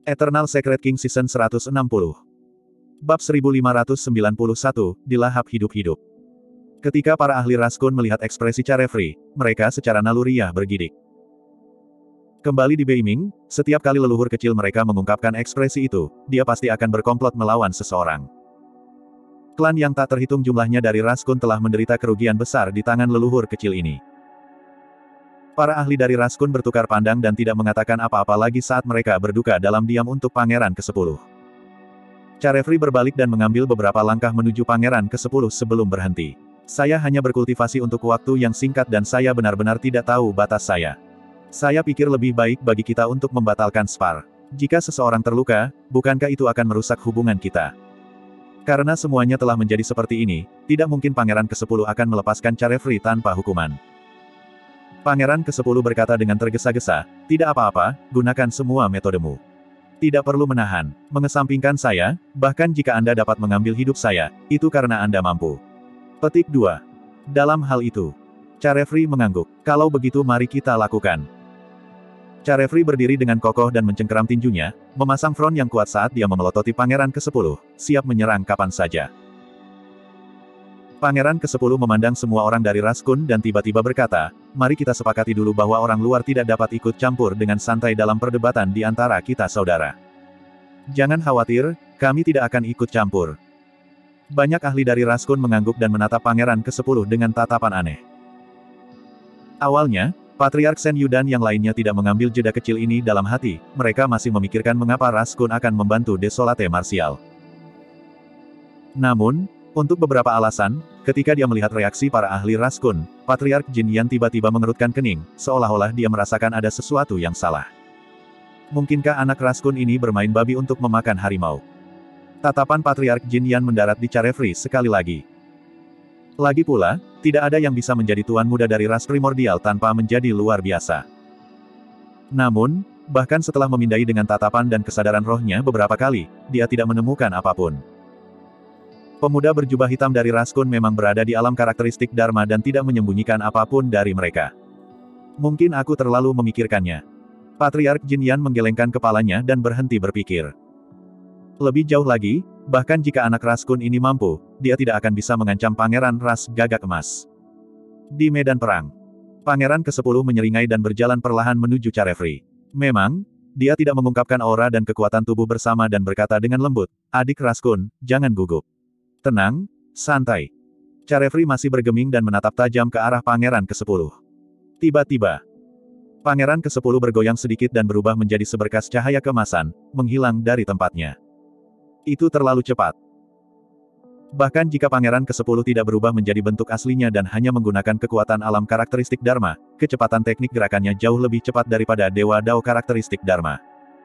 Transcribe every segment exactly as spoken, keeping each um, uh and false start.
Eternal Secret King Season seratus enam puluh. Bab seribu lima ratus sembilan puluh satu, Dilahap hidup-hidup. Ketika para ahli Raskun melihat ekspresi Carefree, mereka secara naluriah bergidik. Kembali di Beiming, setiap kali leluhur kecil mereka mengungkapkan ekspresi itu, dia pasti akan berkomplot melawan seseorang. Klan yang tak terhitung jumlahnya dari Raskun telah menderita kerugian besar di tangan leluhur kecil ini. Para ahli dari Raskun bertukar pandang dan tidak mengatakan apa-apa lagi saat mereka berduka dalam diam untuk Pangeran kesepuluh. Carefree berbalik dan mengambil beberapa langkah menuju Pangeran kesepuluh sebelum berhenti. Saya hanya berkultivasi untuk waktu yang singkat dan saya benar-benar tidak tahu batas saya. Saya pikir lebih baik bagi kita untuk membatalkan spar. Jika seseorang terluka, bukankah itu akan merusak hubungan kita? Karena semuanya telah menjadi seperti ini, tidak mungkin Pangeran kesepuluh akan melepaskan Carefree tanpa hukuman. Pangeran kesepuluh berkata dengan tergesa-gesa, tidak apa-apa, gunakan semua metodemu. Tidak perlu menahan, mengesampingkan saya, bahkan jika Anda dapat mengambil hidup saya, itu karena Anda mampu. Petik dua. Dalam hal itu, Carefree mengangguk, kalau begitu mari kita lakukan. Carefree berdiri dengan kokoh dan mencengkeram tinjunya, memasang front yang kuat saat dia memelototi Pangeran kesepuluh, siap menyerang kapan saja. Pangeran kesepuluh memandang semua orang dari Raskun dan tiba-tiba berkata, mari kita sepakati dulu bahwa orang luar tidak dapat ikut campur dengan santai dalam perdebatan di antara kita saudara. Jangan khawatir, kami tidak akan ikut campur. Banyak ahli dari Raskun mengangguk dan menatap Pangeran kesepuluh dengan tatapan aneh. Awalnya, Patriark Shen Yu dan yang lainnya tidak mengambil jeda kecil ini dalam hati, mereka masih memikirkan mengapa Raskun akan membantu Desolate Martial. Namun, untuk beberapa alasan, ketika dia melihat reaksi para ahli Raskun, Patriark Jin Yan tiba-tiba mengerutkan kening, seolah-olah dia merasakan ada sesuatu yang salah. Mungkinkah anak Raskun ini bermain babi untuk memakan harimau? Tatapan Patriark Jin Yan mendarat di Carefree sekali lagi. Lagi pula, tidak ada yang bisa menjadi tuan muda dari ras primordial tanpa menjadi luar biasa. Namun, bahkan setelah memindai dengan tatapan dan kesadaran rohnya beberapa kali, dia tidak menemukan apapun. Pemuda berjubah hitam dari Raskun memang berada di alam karakteristik Dharma dan tidak menyembunyikan apapun dari mereka. Mungkin aku terlalu memikirkannya. Patriark Jin Yan menggelengkan kepalanya dan berhenti berpikir. Lebih jauh lagi, bahkan jika anak Raskun ini mampu, dia tidak akan bisa mengancam Pangeran Ras Gagak Emas. Di medan perang, Pangeran kesepuluh menyeringai dan berjalan perlahan menuju Carefree. Memang, dia tidak mengungkapkan aura dan kekuatan tubuh bersama dan berkata dengan lembut, adik Raskun, jangan gugup. Tenang, santai. Carefree masih bergeming dan menatap tajam ke arah Pangeran kesepuluh. Tiba-tiba, Pangeran kesepuluh bergoyang sedikit dan berubah menjadi seberkas cahaya keemasan, menghilang dari tempatnya. Itu terlalu cepat. Bahkan jika Pangeran kesepuluh tidak berubah menjadi bentuk aslinya dan hanya menggunakan kekuatan alam karakteristik Dharma, kecepatan teknik gerakannya jauh lebih cepat daripada Dewa Dao karakteristik Dharma.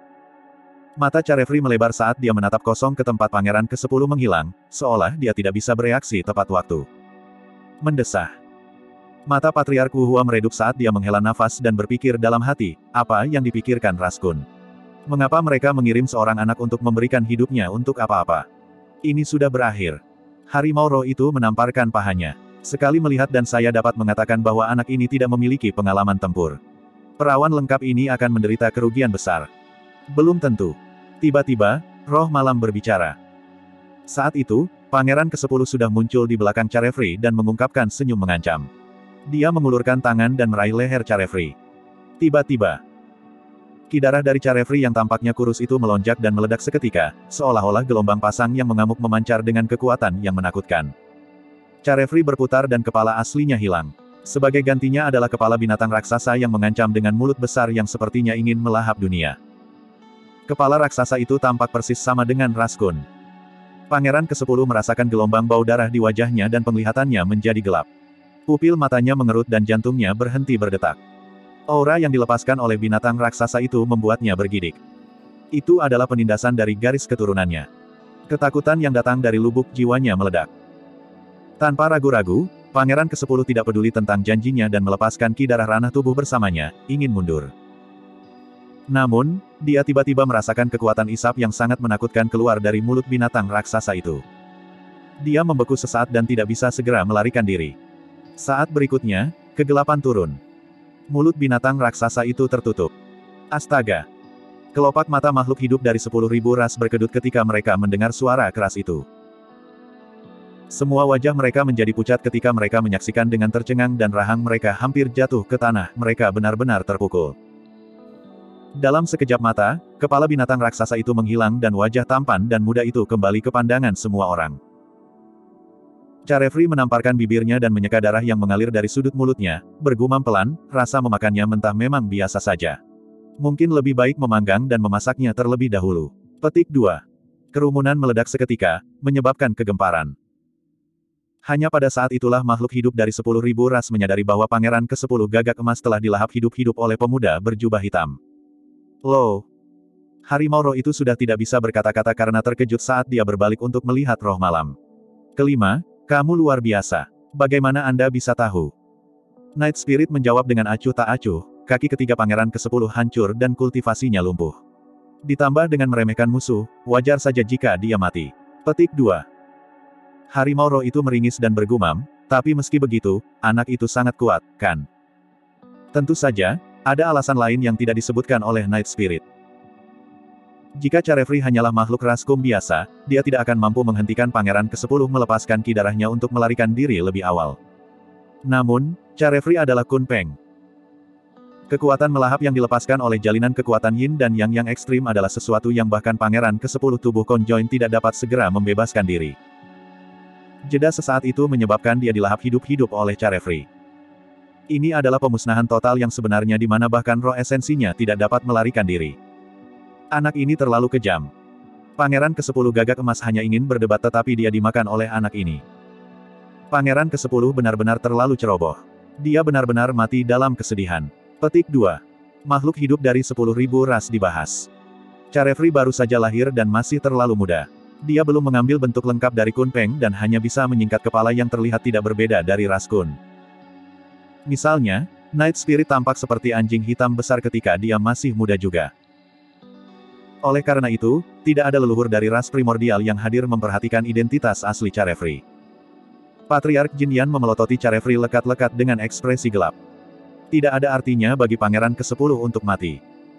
Mata Carefree melebar saat dia menatap kosong ke tempat Pangeran kesepuluh menghilang, seolah dia tidak bisa bereaksi tepat waktu. Mendesah. Mata Patriark Wu Hua meredup saat dia menghela nafas dan berpikir dalam hati, apa yang dipikirkan Raskun? Mengapa mereka mengirim seorang anak untuk memberikan hidupnya untuk apa-apa? Ini sudah berakhir. Harimau roh itu menamparkan pahanya. Sekali melihat dan saya dapat mengatakan bahwa anak ini tidak memiliki pengalaman tempur. Perawan lengkap ini akan menderita kerugian besar. Belum tentu. Tiba-tiba, roh malam berbicara. Saat itu, Pangeran kesepuluh sudah muncul di belakang Carefree dan mengungkapkan senyum mengancam. Dia mengulurkan tangan dan meraih leher Carefree. Tiba-tiba, ki darah dari Carefree yang tampaknya kurus itu melonjak dan meledak seketika, seolah-olah gelombang pasang yang mengamuk memancar dengan kekuatan yang menakutkan. Carefree berputar dan kepala aslinya hilang. Sebagai gantinya adalah kepala binatang raksasa yang mengancam dengan mulut besar yang sepertinya ingin melahap dunia. Kepala raksasa itu tampak persis sama dengan Raskun. Pangeran kesepuluh merasakan gelombang bau darah di wajahnya dan penglihatannya menjadi gelap. Pupil matanya mengerut dan jantungnya berhenti berdetak. Aura yang dilepaskan oleh binatang raksasa itu membuatnya bergidik. Itu adalah penindasan dari garis keturunannya. Ketakutan yang datang dari lubuk jiwanya meledak. Tanpa ragu-ragu, Pangeran kesepuluh tidak peduli tentang janjinya dan melepaskan ki darah ranah tubuh bersamanya, ingin mundur. Namun, dia tiba-tiba merasakan kekuatan isap yang sangat menakutkan keluar dari mulut binatang raksasa itu. Dia membeku sesaat dan tidak bisa segera melarikan diri. Saat berikutnya, kegelapan turun. Mulut binatang raksasa itu tertutup. Astaga! Kelopak mata makhluk hidup dari sepuluh ribu ras berkedut ketika mereka mendengar suara keras itu. Semua wajah mereka menjadi pucat ketika mereka menyaksikan dengan tercengang dan rahang mereka hampir jatuh ke tanah, mereka benar-benar terpukul. Dalam sekejap mata, kepala binatang raksasa itu menghilang dan wajah tampan dan muda itu kembali ke pandangan semua orang. Carefree menamparkan bibirnya dan menyeka darah yang mengalir dari sudut mulutnya, bergumam pelan, rasa memakannya mentah memang biasa saja. Mungkin lebih baik memanggang dan memasaknya terlebih dahulu. Petik dua. Kerumunan meledak seketika, menyebabkan kegemparan. Hanya pada saat itulah makhluk hidup dari sepuluh ribu ras menyadari bahwa pangeran kesepuluh gagak emas telah dilahap hidup-hidup oleh pemuda berjubah hitam. Loh! Harimau roh itu sudah tidak bisa berkata-kata karena terkejut saat dia berbalik untuk melihat roh malam. Kelima, kamu luar biasa. Bagaimana Anda bisa tahu? Night Spirit menjawab dengan acuh tak acuh, kaki ketiga pangeran kesepuluh hancur dan kultivasinya lumpuh. Ditambah dengan meremehkan musuh, wajar saja jika dia mati. Petik dua. Harimau roh itu meringis dan bergumam, tapi meski begitu, anak itu sangat kuat, kan? Tentu saja, ada alasan lain yang tidak disebutkan oleh Night Spirit. Jika Carefree hanyalah makhluk raskum biasa, dia tidak akan mampu menghentikan pangeran kesepuluh melepaskan ki darahnya untuk melarikan diri lebih awal. Namun, Carefree adalah Kun Peng. Kekuatan melahap yang dilepaskan oleh jalinan kekuatan Yin dan Yang yang ekstrim adalah sesuatu yang bahkan pangeran kesepuluh tubuh konjoin tidak dapat segera membebaskan diri. Jeda sesaat itu menyebabkan dia dilahap hidup-hidup oleh Carefree. Ini adalah pemusnahan total yang sebenarnya di mana bahkan roh esensinya tidak dapat melarikan diri. Anak ini terlalu kejam. Pangeran kesepuluh gagak emas hanya ingin berdebat tetapi dia dimakan oleh anak ini. Pangeran kesepuluh benar-benar terlalu ceroboh. Dia benar-benar mati dalam kesedihan. Petik dua. Makhluk hidup dari sepuluh ribu ras dibahas. Carefree baru saja lahir dan masih terlalu muda. Dia belum mengambil bentuk lengkap dari Kun Peng dan hanya bisa menyingkat kepala yang terlihat tidak berbeda dari ras Kun. Misalnya, Night Spirit tampak seperti anjing hitam besar ketika dia masih muda juga. Oleh karena itu, tidak ada leluhur dari ras primordial yang hadir memperhatikan identitas asli Carefree. Patriark Jin Yan memelototi Carefree lekat-lekat dengan ekspresi gelap. Tidak ada artinya bagi pangeran kesepuluh untuk mati.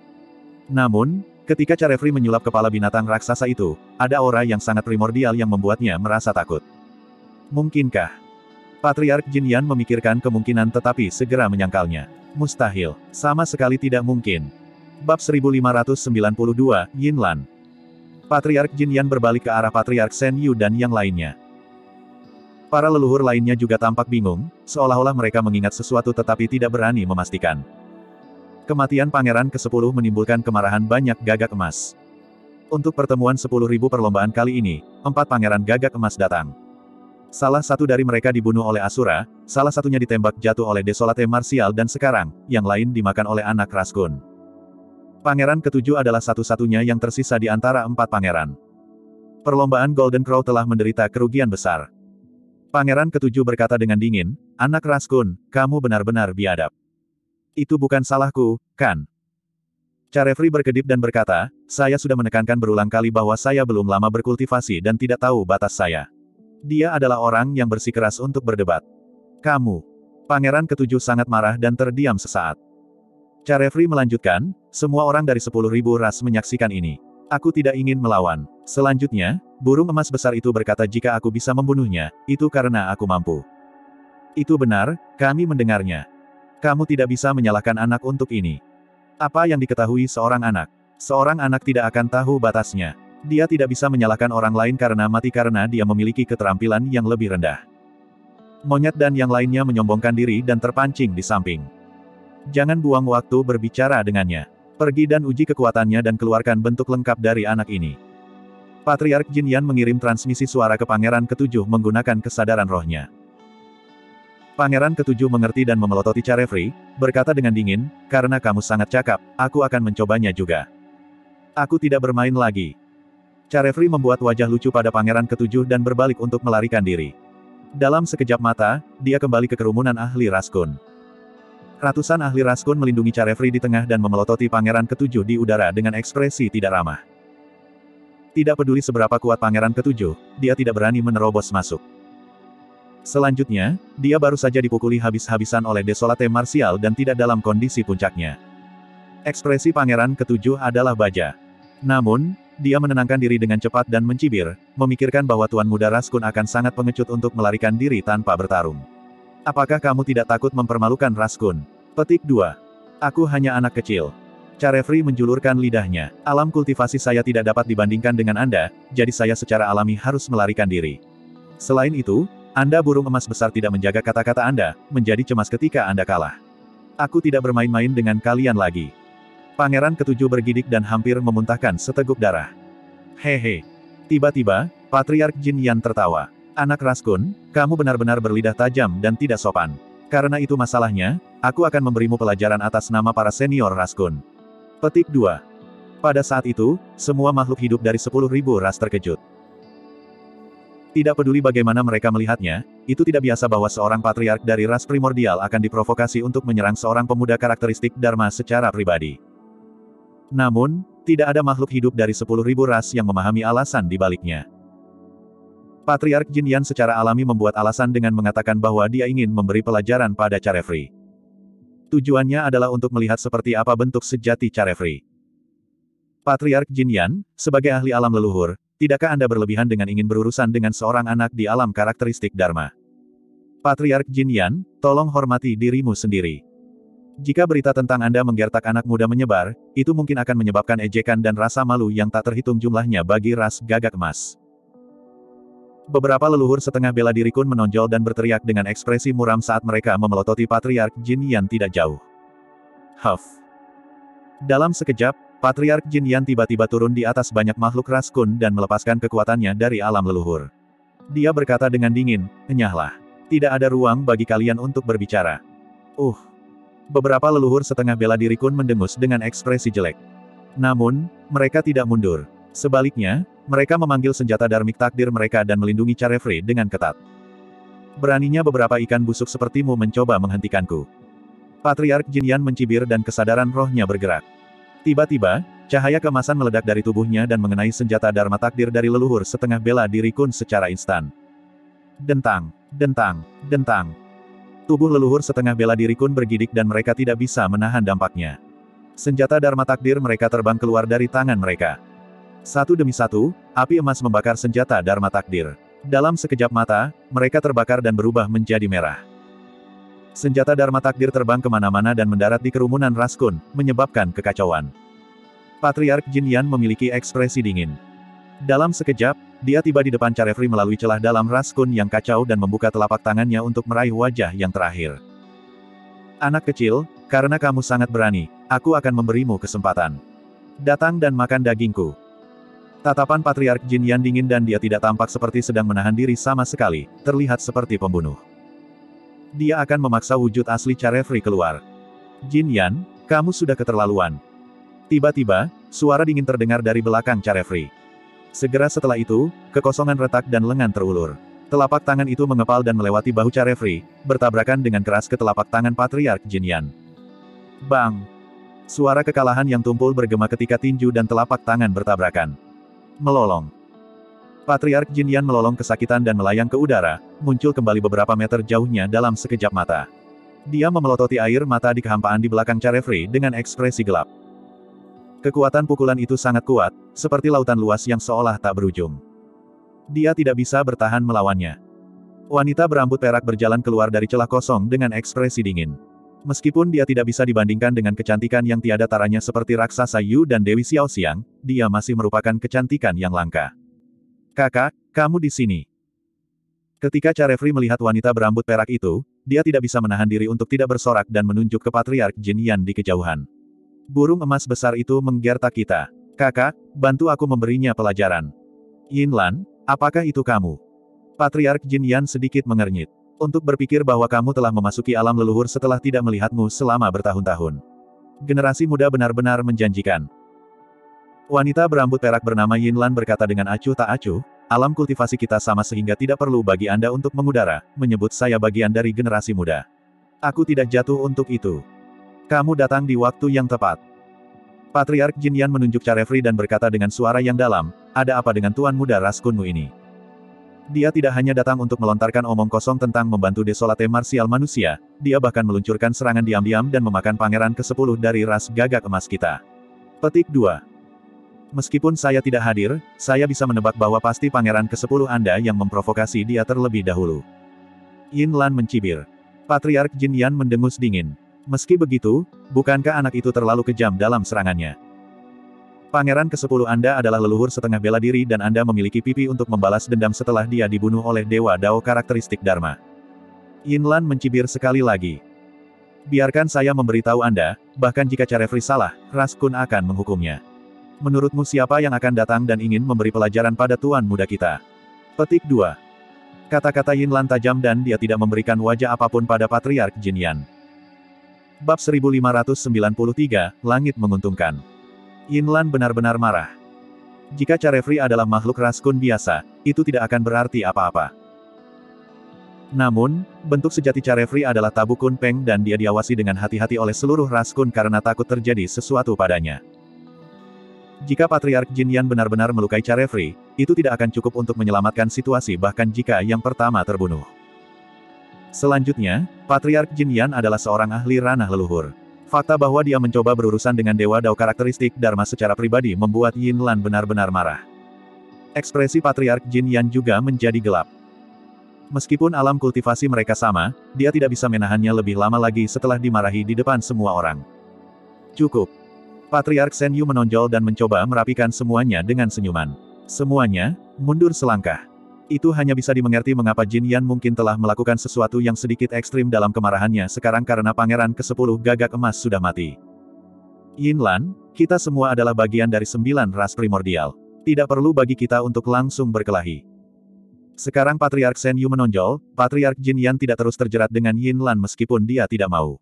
Namun, ketika Carefree menyulap kepala binatang raksasa itu, ada aura yang sangat primordial yang membuatnya merasa takut. Mungkinkah? Patriark Jin Yan memikirkan kemungkinan tetapi segera menyangkalnya. Mustahil. Sama sekali tidak mungkin. Bab seribu lima ratus sembilan puluh dua, Yin Lan. Patriark Jin Yan berbalik ke arah Patriark Shen Yu dan yang lainnya. Para leluhur lainnya juga tampak bingung, seolah-olah mereka mengingat sesuatu tetapi tidak berani memastikan. Kematian pangeran kesepuluh menimbulkan kemarahan banyak gagak emas. Untuk pertemuan sepuluh ribu perlombaan kali ini, empat pangeran gagak emas datang. Salah satu dari mereka dibunuh oleh Asura, salah satunya ditembak jatuh oleh Desolate Martial dan sekarang, yang lain dimakan oleh anak Raskun. Pangeran ketujuh adalah satu-satunya yang tersisa di antara empat pangeran. Perlombaan Golden Crow telah menderita kerugian besar. Pangeran ketujuh berkata dengan dingin, anak Raskun, kamu benar-benar biadab. Itu bukan salahku, kan? Carefree berkedip dan berkata, saya sudah menekankan berulang kali bahwa saya belum lama berkultivasi dan tidak tahu batas saya. Dia adalah orang yang bersikeras untuk berdebat. Kamu. Pangeran ketujuh sangat marah dan terdiam sesaat. Carefree melanjutkan, semua orang dari sepuluh ribu ras menyaksikan ini. Aku tidak ingin melawan. Selanjutnya, burung emas besar itu berkata jika aku bisa membunuhnya, itu karena aku mampu. Itu benar, kami mendengarnya. Kamu tidak bisa menyalahkan anak untuk ini. Apa yang diketahui seorang anak? Seorang anak tidak akan tahu batasnya. Dia tidak bisa menyalahkan orang lain karena mati karena dia memiliki keterampilan yang lebih rendah. Monyet dan yang lainnya menyombongkan diri dan terpancing di samping. Jangan buang waktu berbicara dengannya. Pergi dan uji kekuatannya dan keluarkan bentuk lengkap dari anak ini. Patriark Jin Yan mengirim transmisi suara ke Pangeran ketujuh menggunakan kesadaran rohnya. Pangeran ketujuh mengerti dan memelototi Carefree, berkata dengan dingin, karena kamu sangat cakap, aku akan mencobanya juga. Aku tidak bermain lagi. Carefree membuat wajah lucu pada Pangeran ketujuh dan berbalik untuk melarikan diri. Dalam sekejap mata, dia kembali ke kerumunan ahli Raskun. Ratusan ahli Raskun melindungi Carefree di tengah dan memelototi Pangeran ketujuh di udara dengan ekspresi tidak ramah. Tidak peduli seberapa kuat Pangeran ketujuh, dia tidak berani menerobos masuk. Selanjutnya, dia baru saja dipukuli habis-habisan oleh Desolate Martial dan tidak dalam kondisi puncaknya. Ekspresi pangeran ketujuh adalah baja. Namun, dia menenangkan diri dengan cepat dan mencibir, memikirkan bahwa Tuan Muda Raskun akan sangat pengecut untuk melarikan diri tanpa bertarung. Apakah kamu tidak takut mempermalukan Raskun? Petik dua. Aku hanya anak kecil. Carefree menjulurkan lidahnya. Alam kultivasi saya tidak dapat dibandingkan dengan Anda, jadi saya secara alami harus melarikan diri. Selain itu, Anda burung emas besar tidak menjaga kata-kata Anda, menjadi cemas ketika Anda kalah. Aku tidak bermain-main dengan kalian lagi. Pangeran ketujuh bergidik dan hampir memuntahkan seteguk darah. Hehe. Tiba-tiba, Patriark Jin Yan tertawa. Anak Raskun, kamu benar-benar berlidah tajam dan tidak sopan. Karena itu masalahnya, aku akan memberimu pelajaran atas nama para senior Raskun. Petik dua. Pada saat itu, semua makhluk hidup dari sepuluh ribu ras terkejut. Tidak peduli bagaimana mereka melihatnya, itu tidak biasa bahwa seorang patriark dari ras primordial akan diprovokasi untuk menyerang seorang pemuda karakteristik Dharma secara pribadi. Namun, tidak ada makhluk hidup dari sepuluh ribu ras yang memahami alasan di baliknya. Patriark Jin Yan secara alami membuat alasan dengan mengatakan bahwa dia ingin memberi pelajaran pada Carefree. Tujuannya adalah untuk melihat seperti apa bentuk sejati Carefree. Patriark Jin Yan, sebagai ahli alam leluhur, tidakkah Anda berlebihan dengan ingin berurusan dengan seorang anak di alam karakteristik Dharma? Patriark Jin Yan, tolong hormati dirimu sendiri. Jika berita tentang Anda menggertak anak muda menyebar, itu mungkin akan menyebabkan ejekan dan rasa malu yang tak terhitung jumlahnya bagi ras gagak emas. Beberapa leluhur setengah bela diri Kun menonjol dan berteriak dengan ekspresi muram saat mereka memelototi Patriark Jin Yan tidak jauh. Huff. Dalam sekejap, Patriark Jin Yan tiba-tiba turun di atas banyak makhluk ras Kun dan melepaskan kekuatannya dari alam leluhur. Dia berkata dengan dingin, "Enyahlah. Tidak ada ruang bagi kalian untuk berbicara." Uh. Beberapa leluhur setengah bela diri Kun mendengus dengan ekspresi jelek. Namun, mereka tidak mundur. Sebaliknya, mereka memanggil senjata Dharmik takdir mereka dan melindungi Carefree dengan ketat. Beraninya beberapa ikan busuk sepertimu mencoba menghentikanku. Patriark Jin Yan mencibir dan kesadaran rohnya bergerak. Tiba-tiba, cahaya keemasan meledak dari tubuhnya dan mengenai senjata Dharma takdir dari leluhur setengah bela diri Kun secara instan. Dentang, dentang, dentang. Tubuh leluhur setengah bela diri Kun bergidik dan mereka tidak bisa menahan dampaknya. Senjata Dharma takdir mereka terbang keluar dari tangan mereka. Satu demi satu, api emas membakar senjata Dharma takdir. Dalam sekejap mata, mereka terbakar dan berubah menjadi merah. Senjata Dharma takdir terbang kemana-mana dan mendarat di kerumunan Raskun, menyebabkan kekacauan. Patriark Jin Yan memiliki ekspresi dingin. Dalam sekejap, dia tiba di depan Carefree melalui celah dalam Raskun yang kacau dan membuka telapak tangannya untuk meraih wajah yang terakhir. Anak kecil, karena kamu sangat berani, aku akan memberimu kesempatan. Datang dan makan dagingku. Tatapan Patriark Jin Yan dingin dan dia tidak tampak seperti sedang menahan diri sama sekali, terlihat seperti pembunuh. Dia akan memaksa wujud asli Carefree keluar. Jin Yan, kamu sudah keterlaluan. Tiba-tiba, suara dingin terdengar dari belakang Carefree. Segera setelah itu, kekosongan retak dan lengan terulur. Telapak tangan itu mengepal dan melewati bahu Carefree, bertabrakan dengan keras ke telapak tangan Patriark Jin Yan. Bang! Suara kekalahan yang tumpul bergema ketika tinju dan telapak tangan bertabrakan. Melolong. Patriark Jin Yan melolong kesakitan dan melayang ke udara, muncul kembali beberapa meter jauhnya dalam sekejap mata. Dia memelototi air mata di kehampaan di belakang Carefree dengan ekspresi gelap. Kekuatan pukulan itu sangat kuat, seperti lautan luas yang seolah tak berujung. Dia tidak bisa bertahan melawannya. Wanita berambut perak berjalan keluar dari celah kosong dengan ekspresi dingin. Meskipun dia tidak bisa dibandingkan dengan kecantikan yang tiada taranya seperti Raksasa Yu dan Dewi Xiaoxiang, dia masih merupakan kecantikan yang langka. Kakak, kamu di sini. Ketika Carefree melihat wanita berambut perak itu, dia tidak bisa menahan diri untuk tidak bersorak dan menunjuk ke Patriark Jin Yan di kejauhan. Burung emas besar itu menggertak kita. Kakak, bantu aku memberinya pelajaran. Yinlan, apakah itu kamu? Patriark Jin Yan sedikit mengernyit. Untuk berpikir bahwa kamu telah memasuki alam leluhur setelah tidak melihatmu selama bertahun-tahun. Generasi muda benar-benar menjanjikan. Wanita berambut perak bernama Yinlan berkata dengan acuh tak acuh, alam kultivasi kita sama sehingga tidak perlu bagi Anda untuk mengudara, menyebut saya bagian dari generasi muda. Aku tidak jatuh untuk itu. Kamu datang di waktu yang tepat. Patriark Jin Yan menunjuk Carefree dan berkata dengan suara yang dalam, ada apa dengan tuan muda Raskunmu ini? Dia tidak hanya datang untuk melontarkan omong kosong tentang membantu Desolate Martial manusia, dia bahkan meluncurkan serangan diam-diam dan memakan pangeran kesepuluh dari ras gagak emas kita. Petik dua. Meskipun saya tidak hadir, saya bisa menebak bahwa pasti pangeran kesepuluh Anda yang memprovokasi dia terlebih dahulu. Yin Lan mencibir. Patriark Jin Yan mendengus dingin. Meski begitu, bukankah anak itu terlalu kejam dalam serangannya? Pangeran kesepuluh Anda adalah leluhur setengah bela diri dan Anda memiliki pipi untuk membalas dendam setelah dia dibunuh oleh Dewa Dao karakteristik Dharma. Yin Lan mencibir sekali lagi. Biarkan saya memberitahu Anda, bahkan jika Carefree salah, Raskun akan menghukumnya. Menurutmu siapa yang akan datang dan ingin memberi pelajaran pada tuan muda kita? Petik dua. Kata-kata Yin Lan tajam dan dia tidak memberikan wajah apapun pada Patriark Jin Yan. Bab seribu lima ratus sembilan puluh tiga, Langit Menguntungkan. Yin Lan benar-benar marah. Jika Carefree adalah makhluk Raskun biasa, itu tidak akan berarti apa-apa. Namun, bentuk sejati Carefree adalah Tabu Kun Peng dan dia diawasi dengan hati-hati oleh seluruh Raskun karena takut terjadi sesuatu padanya. Jika Patriark Jin Yan benar-benar melukai Carefree, itu tidak akan cukup untuk menyelamatkan situasi bahkan jika yang pertama terbunuh. Selanjutnya, Patriark Jin Yan adalah seorang ahli ranah leluhur. Fakta bahwa dia mencoba berurusan dengan Dewa Dao karakteristik Dharma secara pribadi membuat Yin Lan benar-benar marah. Ekspresi Patriark Jin Yan juga menjadi gelap. Meskipun alam kultivasi mereka sama, dia tidak bisa menahannya lebih lama lagi setelah dimarahi di depan semua orang. Cukup. Patriark Shen Yu menonjol dan mencoba merapikan semuanya dengan senyuman. Semuanya, mundur selangkah. Itu hanya bisa dimengerti mengapa Jin Yan mungkin telah melakukan sesuatu yang sedikit ekstrim dalam kemarahannya sekarang karena pangeran kesepuluh gagak emas sudah mati. Yin Lan, kita semua adalah bagian dari sembilan ras primordial. Tidak perlu bagi kita untuk langsung berkelahi. Sekarang Patriark Shen Yu menonjol, Patriark Jin Yan tidak terus terjerat dengan Yin Lan meskipun dia tidak mau.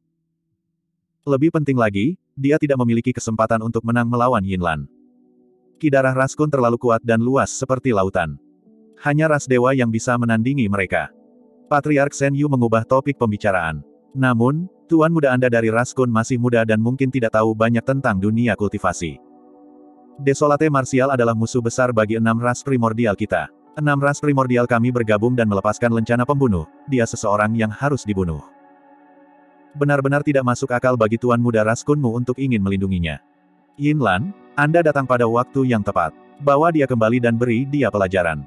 Lebih penting lagi, dia tidak memiliki kesempatan untuk menang melawan Yin Lan. Ki darah Raskun terlalu kuat dan luas seperti lautan. Hanya ras dewa yang bisa menandingi mereka. Patriark Shen Yu mengubah topik pembicaraan. Namun, tuan muda Anda dari Raskun masih muda dan mungkin tidak tahu banyak tentang dunia kultivasi. Desolate Martial adalah musuh besar bagi enam ras primordial kita. Enam ras primordial kami bergabung dan melepaskan lencana pembunuh, dia seseorang yang harus dibunuh. Benar-benar tidak masuk akal bagi tuan muda Raskunmu untuk ingin melindunginya. Yin Lan, Anda datang pada waktu yang tepat. Bawa dia kembali dan beri dia pelajaran.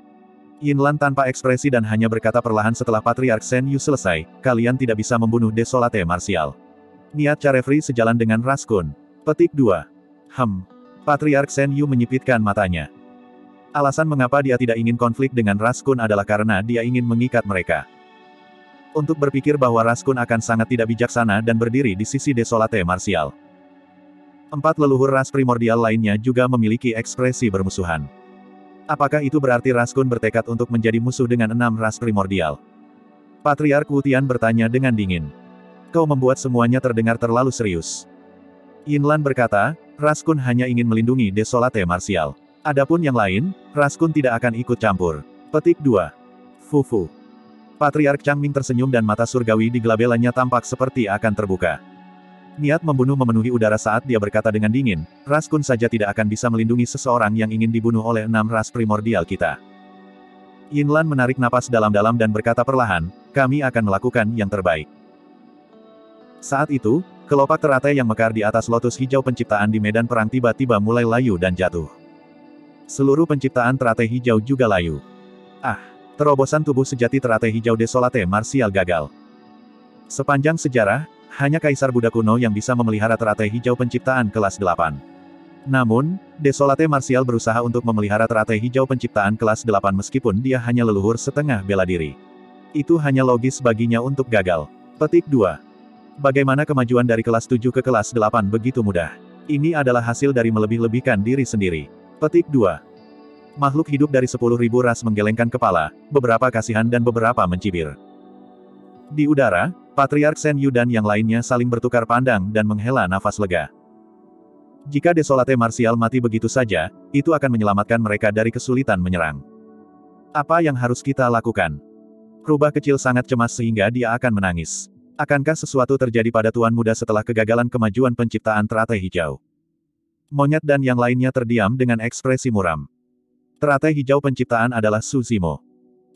Yin Lan tanpa ekspresi dan hanya berkata perlahan setelah Patriark Shen Yu selesai, kalian tidak bisa membunuh Desolate Martial. Niat Carefree sejalan dengan Raskun. Petik dua. Hem. Patriark Shen Yu menyipitkan matanya. Alasan mengapa dia tidak ingin konflik dengan Raskun adalah karena dia ingin mengikat mereka. Untuk berpikir bahwa Raskun akan sangat tidak bijaksana dan berdiri di sisi Desolate Martial. Empat leluhur ras primordial lainnya juga memiliki ekspresi bermusuhan. Apakah itu berarti Raskun bertekad untuk menjadi musuh dengan enam ras primordial? Patriark Wu Tian bertanya dengan dingin. Kau membuat semuanya terdengar terlalu serius. Yin Lan berkata, Raskun hanya ingin melindungi Desolate Martial. Adapun yang lain, Raskun tidak akan ikut campur. Petik dua. Fufu. Patriark Changming tersenyum dan mata surgawi di gelabelanya tampak seperti akan terbuka. Niat membunuh memenuhi udara saat dia berkata dengan dingin, Raskun saja tidak akan bisa melindungi seseorang yang ingin dibunuh oleh enam ras primordial kita. Yin Lan menarik napas dalam-dalam dan berkata perlahan, kami akan melakukan yang terbaik. Saat itu, kelopak teratai yang mekar di atas lotus hijau penciptaan di medan perang tiba-tiba mulai layu dan jatuh. Seluruh penciptaan teratai hijau juga layu. Ah, terobosan tubuh sejati teratai hijau Desolate Martial gagal. Sepanjang sejarah, hanya Kaisar Buddha kuno yang bisa memelihara teratai hijau penciptaan kelas delapan. Namun, Desolate Martial berusaha untuk memelihara teratai hijau penciptaan kelas delapan meskipun dia hanya leluhur setengah bela diri. Itu hanya logis baginya untuk gagal. Petik dua. Bagaimana kemajuan dari kelas tujuh ke kelas delapan begitu mudah? Ini adalah hasil dari melebih-lebihkan diri sendiri. Petik dua. Makhluk hidup dari sepuluh ribu ras menggelengkan kepala, beberapa kasihan dan beberapa mencibir. Di udara, Patriark Shen Yu dan yang lainnya saling bertukar pandang dan menghela nafas lega. Jika Desolate Martial mati begitu saja, itu akan menyelamatkan mereka dari kesulitan menyerang. Apa yang harus kita lakukan? Rubah kecil sangat cemas sehingga dia akan menangis. Akankah sesuatu terjadi pada tuan muda setelah kegagalan kemajuan penciptaan teratai hijau? Monyet dan yang lainnya terdiam dengan ekspresi muram. Teratai hijau penciptaan adalah Su Zimo.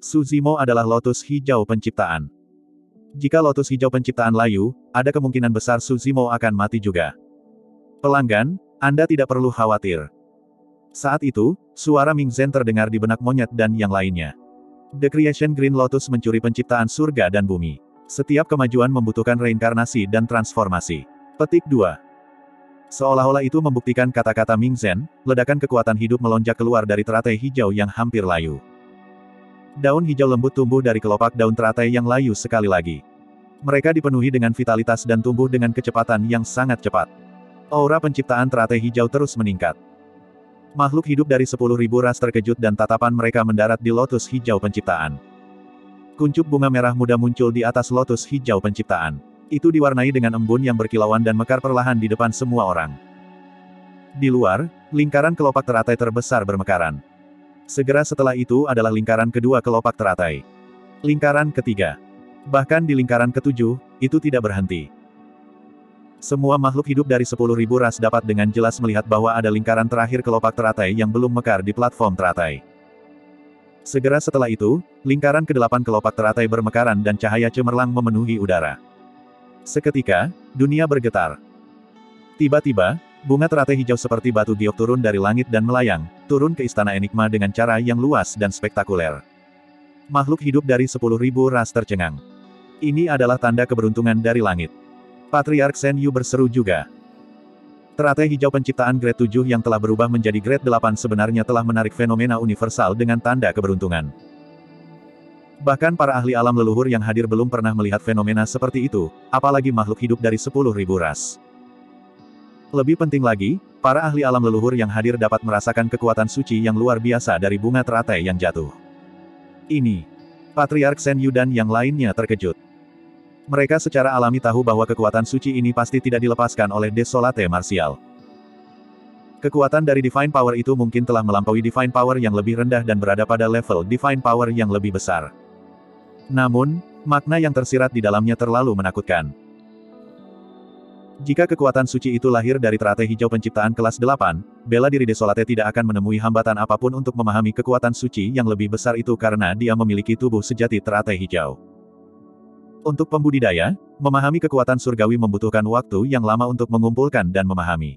Suzimo adalah lotus hijau penciptaan. Jika lotus hijau penciptaan layu, ada kemungkinan besar Suzimo akan mati juga. Pelanggan, Anda tidak perlu khawatir. Saat itu, suara Ming Zhen terdengar di benak monyet dan yang lainnya. The Creation Green Lotus mencuri penciptaan surga dan bumi. Setiap kemajuan membutuhkan reinkarnasi dan transformasi. Petik dua. Seolah-olah itu membuktikan kata-kata Ming Zhen, ledakan kekuatan hidup melonjak keluar dari teratai hijau yang hampir layu. Daun hijau lembut tumbuh dari kelopak daun teratai yang layu sekali lagi. Mereka dipenuhi dengan vitalitas dan tumbuh dengan kecepatan yang sangat cepat. Aura penciptaan teratai hijau terus meningkat. Makhluk hidup dari sepuluh ribu ras terkejut dan tatapan mereka mendarat di lotus hijau penciptaan. Kuncup bunga merah muda muncul di atas lotus hijau penciptaan. Itu diwarnai dengan embun yang berkilauan dan mekar perlahan di depan semua orang. Di luar, lingkaran kelopak teratai terbesar bermekaran. Segera setelah itu adalah lingkaran kedua kelopak teratai. Lingkaran ketiga. Bahkan di lingkaran ketujuh, itu tidak berhenti. Semua makhluk hidup dari sepuluh ribu ras dapat dengan jelas melihat bahwa ada lingkaran terakhir kelopak teratai yang belum mekar di platform teratai. Segera setelah itu, lingkaran kedelapan kelopak teratai bermekaran dan cahaya cemerlang memenuhi udara. Seketika, dunia bergetar. Tiba-tiba, bunga teratai hijau seperti batu giok turun dari langit dan melayang, turun ke istana Enigma dengan cara yang luas dan spektakuler. Makhluk hidup dari sepuluh ribu ras tercengang. Ini adalah tanda keberuntungan dari langit. Patriark Shen Yu berseru juga. Teratai hijau penciptaan grade tujuh yang telah berubah menjadi grade delapan sebenarnya telah menarik fenomena universal dengan tanda keberuntungan. Bahkan para ahli alam leluhur yang hadir belum pernah melihat fenomena seperti itu, apalagi makhluk hidup dari sepuluh ribu ras. Lebih penting lagi, para ahli alam leluhur yang hadir dapat merasakan kekuatan suci yang luar biasa dari bunga teratai yang jatuh. Ini. Patriark Shen Yu dan yang lainnya terkejut. Mereka secara alami tahu bahwa kekuatan suci ini pasti tidak dilepaskan oleh Desolate Martial. Kekuatan dari Divine Power itu mungkin telah melampaui Divine Power yang lebih rendah dan berada pada level Divine Power yang lebih besar. Namun, makna yang tersirat di dalamnya terlalu menakutkan. Jika kekuatan suci itu lahir dari teratai hijau penciptaan kelas delapan, bela diri Desolate tidak akan menemui hambatan apapun untuk memahami kekuatan suci yang lebih besar itu karena dia memiliki tubuh sejati teratai hijau. Untuk pembudidaya, memahami kekuatan surgawi membutuhkan waktu yang lama untuk mengumpulkan dan memahami.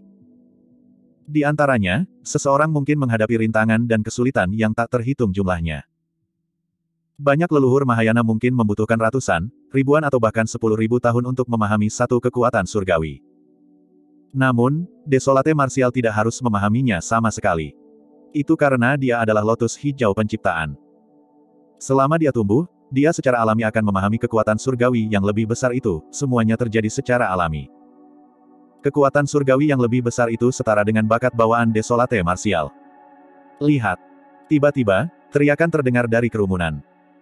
Di antaranya, seseorang mungkin menghadapi rintangan dan kesulitan yang tak terhitung jumlahnya. Banyak leluhur Mahayana mungkin membutuhkan ratusan, ribuan atau bahkan sepuluh ribu tahun untuk memahami satu kekuatan surgawi. Namun, Desolate Martial tidak harus memahaminya sama sekali. Itu karena dia adalah lotus hijau penciptaan. Selama dia tumbuh, dia secara alami akan memahami kekuatan surgawi yang lebih besar itu, semuanya terjadi secara alami. Kekuatan surgawi yang lebih besar itu setara dengan bakat bawaan Desolate Martial. Lihat. Tiba-tiba, teriakan terdengar dari kerumunan.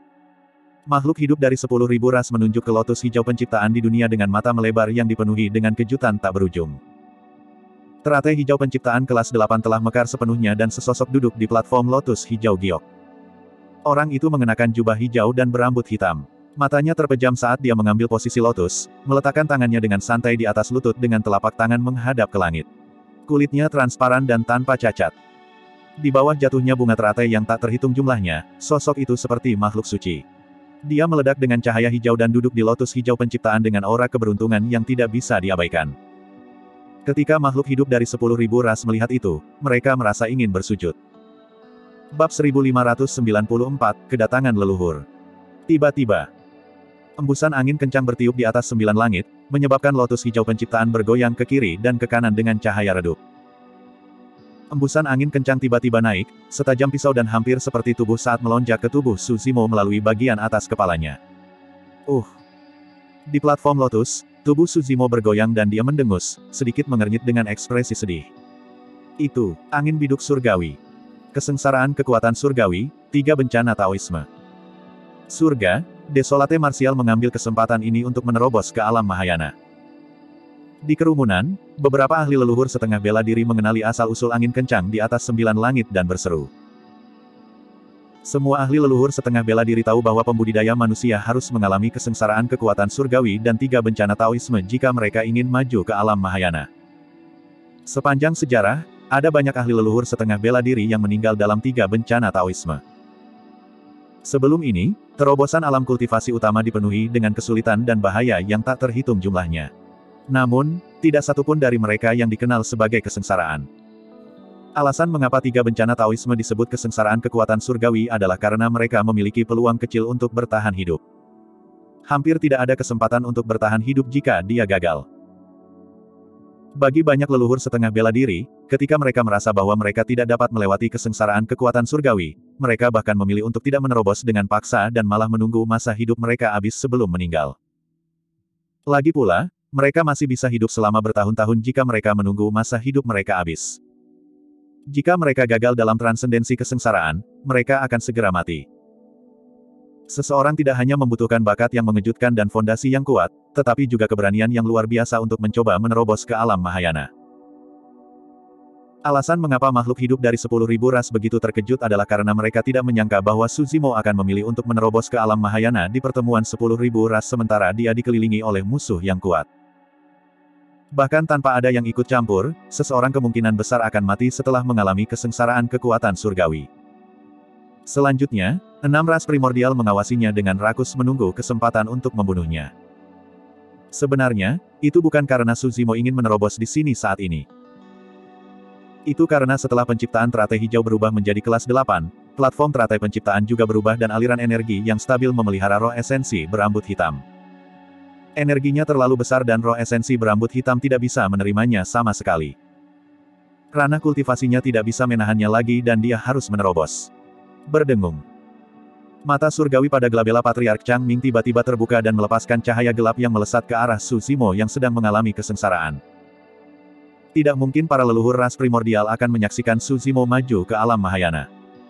Makhluk hidup dari sepuluh ribu ras menunjuk ke lotus hijau penciptaan di dunia dengan mata melebar yang dipenuhi dengan kejutan tak berujung. Teratai hijau penciptaan kelas delapan telah mekar sepenuhnya dan sesosok duduk di platform lotus hijau giok. Orang itu mengenakan jubah hijau dan berambut hitam. Matanya terpejam saat dia mengambil posisi lotus, meletakkan tangannya dengan santai di atas lutut dengan telapak tangan menghadap ke langit. Kulitnya transparan dan tanpa cacat. Di bawah jatuhnya bunga teratai yang tak terhitung jumlahnya, sosok itu seperti makhluk suci. Dia meledak dengan cahaya hijau dan duduk di lotus hijau penciptaan dengan aura keberuntungan yang tidak bisa diabaikan. Ketika makhluk hidup dari sepuluh ribu ras melihat itu, mereka merasa ingin bersujud. Bab seribu lima ratus sembilan puluh empat, Kedatangan Leluhur. Tiba-tiba, embusan angin kencang bertiup di atas sembilan langit, menyebabkan lotus hijau penciptaan bergoyang ke kiri dan ke kanan dengan cahaya redup. Embusan angin kencang tiba-tiba naik, setajam pisau dan hampir seperti tubuh saat melonjak ke tubuh Suzimo melalui bagian atas kepalanya. Uh. Di platform lotus, tubuh Suzimo bergoyang dan dia mendengus, sedikit mengernyit dengan ekspresi sedih. Itu, angin biduk surgawi. Kesengsaraan kekuatan surgawi, tiga bencana Taoisme. Surga, Desolate Martial mengambil kesempatan ini untuk menerobos ke alam Mahayana. Di kerumunan, beberapa ahli leluhur setengah bela diri mengenali asal-usul angin kencang di atas sembilan langit dan berseru. Semua ahli leluhur setengah bela diri tahu bahwa pembudidaya manusia harus mengalami kesengsaraan kekuatan surgawi dan tiga bencana Taoisme jika mereka ingin maju ke alam Mahayana. Sepanjang sejarah, ada banyak ahli leluhur setengah bela diri yang meninggal dalam tiga bencana Taoisme. Sebelum ini, terobosan alam kultivasi utama dipenuhi dengan kesulitan dan bahaya yang tak terhitung jumlahnya. Namun, tidak satupun dari mereka yang dikenal sebagai kesengsaraan. Alasan mengapa tiga bencana Taoisme disebut kesengsaraan kekuatan surgawi adalah karena mereka memiliki peluang kecil untuk bertahan hidup. Hampir tidak ada kesempatan untuk bertahan hidup jika dia gagal. Bagi banyak leluhur setengah bela diri, ketika mereka merasa bahwa mereka tidak dapat melewati kesengsaraan kekuatan surgawi, mereka bahkan memilih untuk tidak menerobos dengan paksa dan malah menunggu masa hidup mereka habis sebelum meninggal. Lagi pula, mereka masih bisa hidup selama bertahun-tahun jika mereka menunggu masa hidup mereka habis. Jika mereka gagal dalam transendensi kesengsaraan, mereka akan segera mati. Seseorang tidak hanya membutuhkan bakat yang mengejutkan dan fondasi yang kuat, tetapi juga keberanian yang luar biasa untuk mencoba menerobos ke alam Mahayana. Alasan mengapa makhluk hidup dari sepuluh ribu ras begitu terkejut adalah karena mereka tidak menyangka bahwa Suzimo akan memilih untuk menerobos ke alam Mahayana di pertemuan sepuluh ribu ras sementara dia dikelilingi oleh musuh yang kuat. Bahkan tanpa ada yang ikut campur, seseorang kemungkinan besar akan mati setelah mengalami kesengsaraan kekuatan surgawi. Selanjutnya, enam ras primordial mengawasinya dengan rakus menunggu kesempatan untuk membunuhnya. Sebenarnya, itu bukan karena Suzimo ingin menerobos di sini saat ini. Itu karena setelah penciptaan teratai hijau berubah menjadi kelas delapan, platform teratai penciptaan juga berubah dan aliran energi yang stabil memelihara roh esensi berambut hitam. Energinya terlalu besar dan roh esensi berambut hitam tidak bisa menerimanya sama sekali. Ranah kultivasinya tidak bisa menahannya lagi dan dia harus menerobos. Berdengung. Mata surgawi pada Glabella Patriark Changming tiba-tiba terbuka dan melepaskan cahaya gelap yang melesat ke arah Suzimo yang sedang mengalami kesengsaraan. Tidak mungkin para leluhur ras primordial akan menyaksikan Suzimo maju ke alam Mahayana.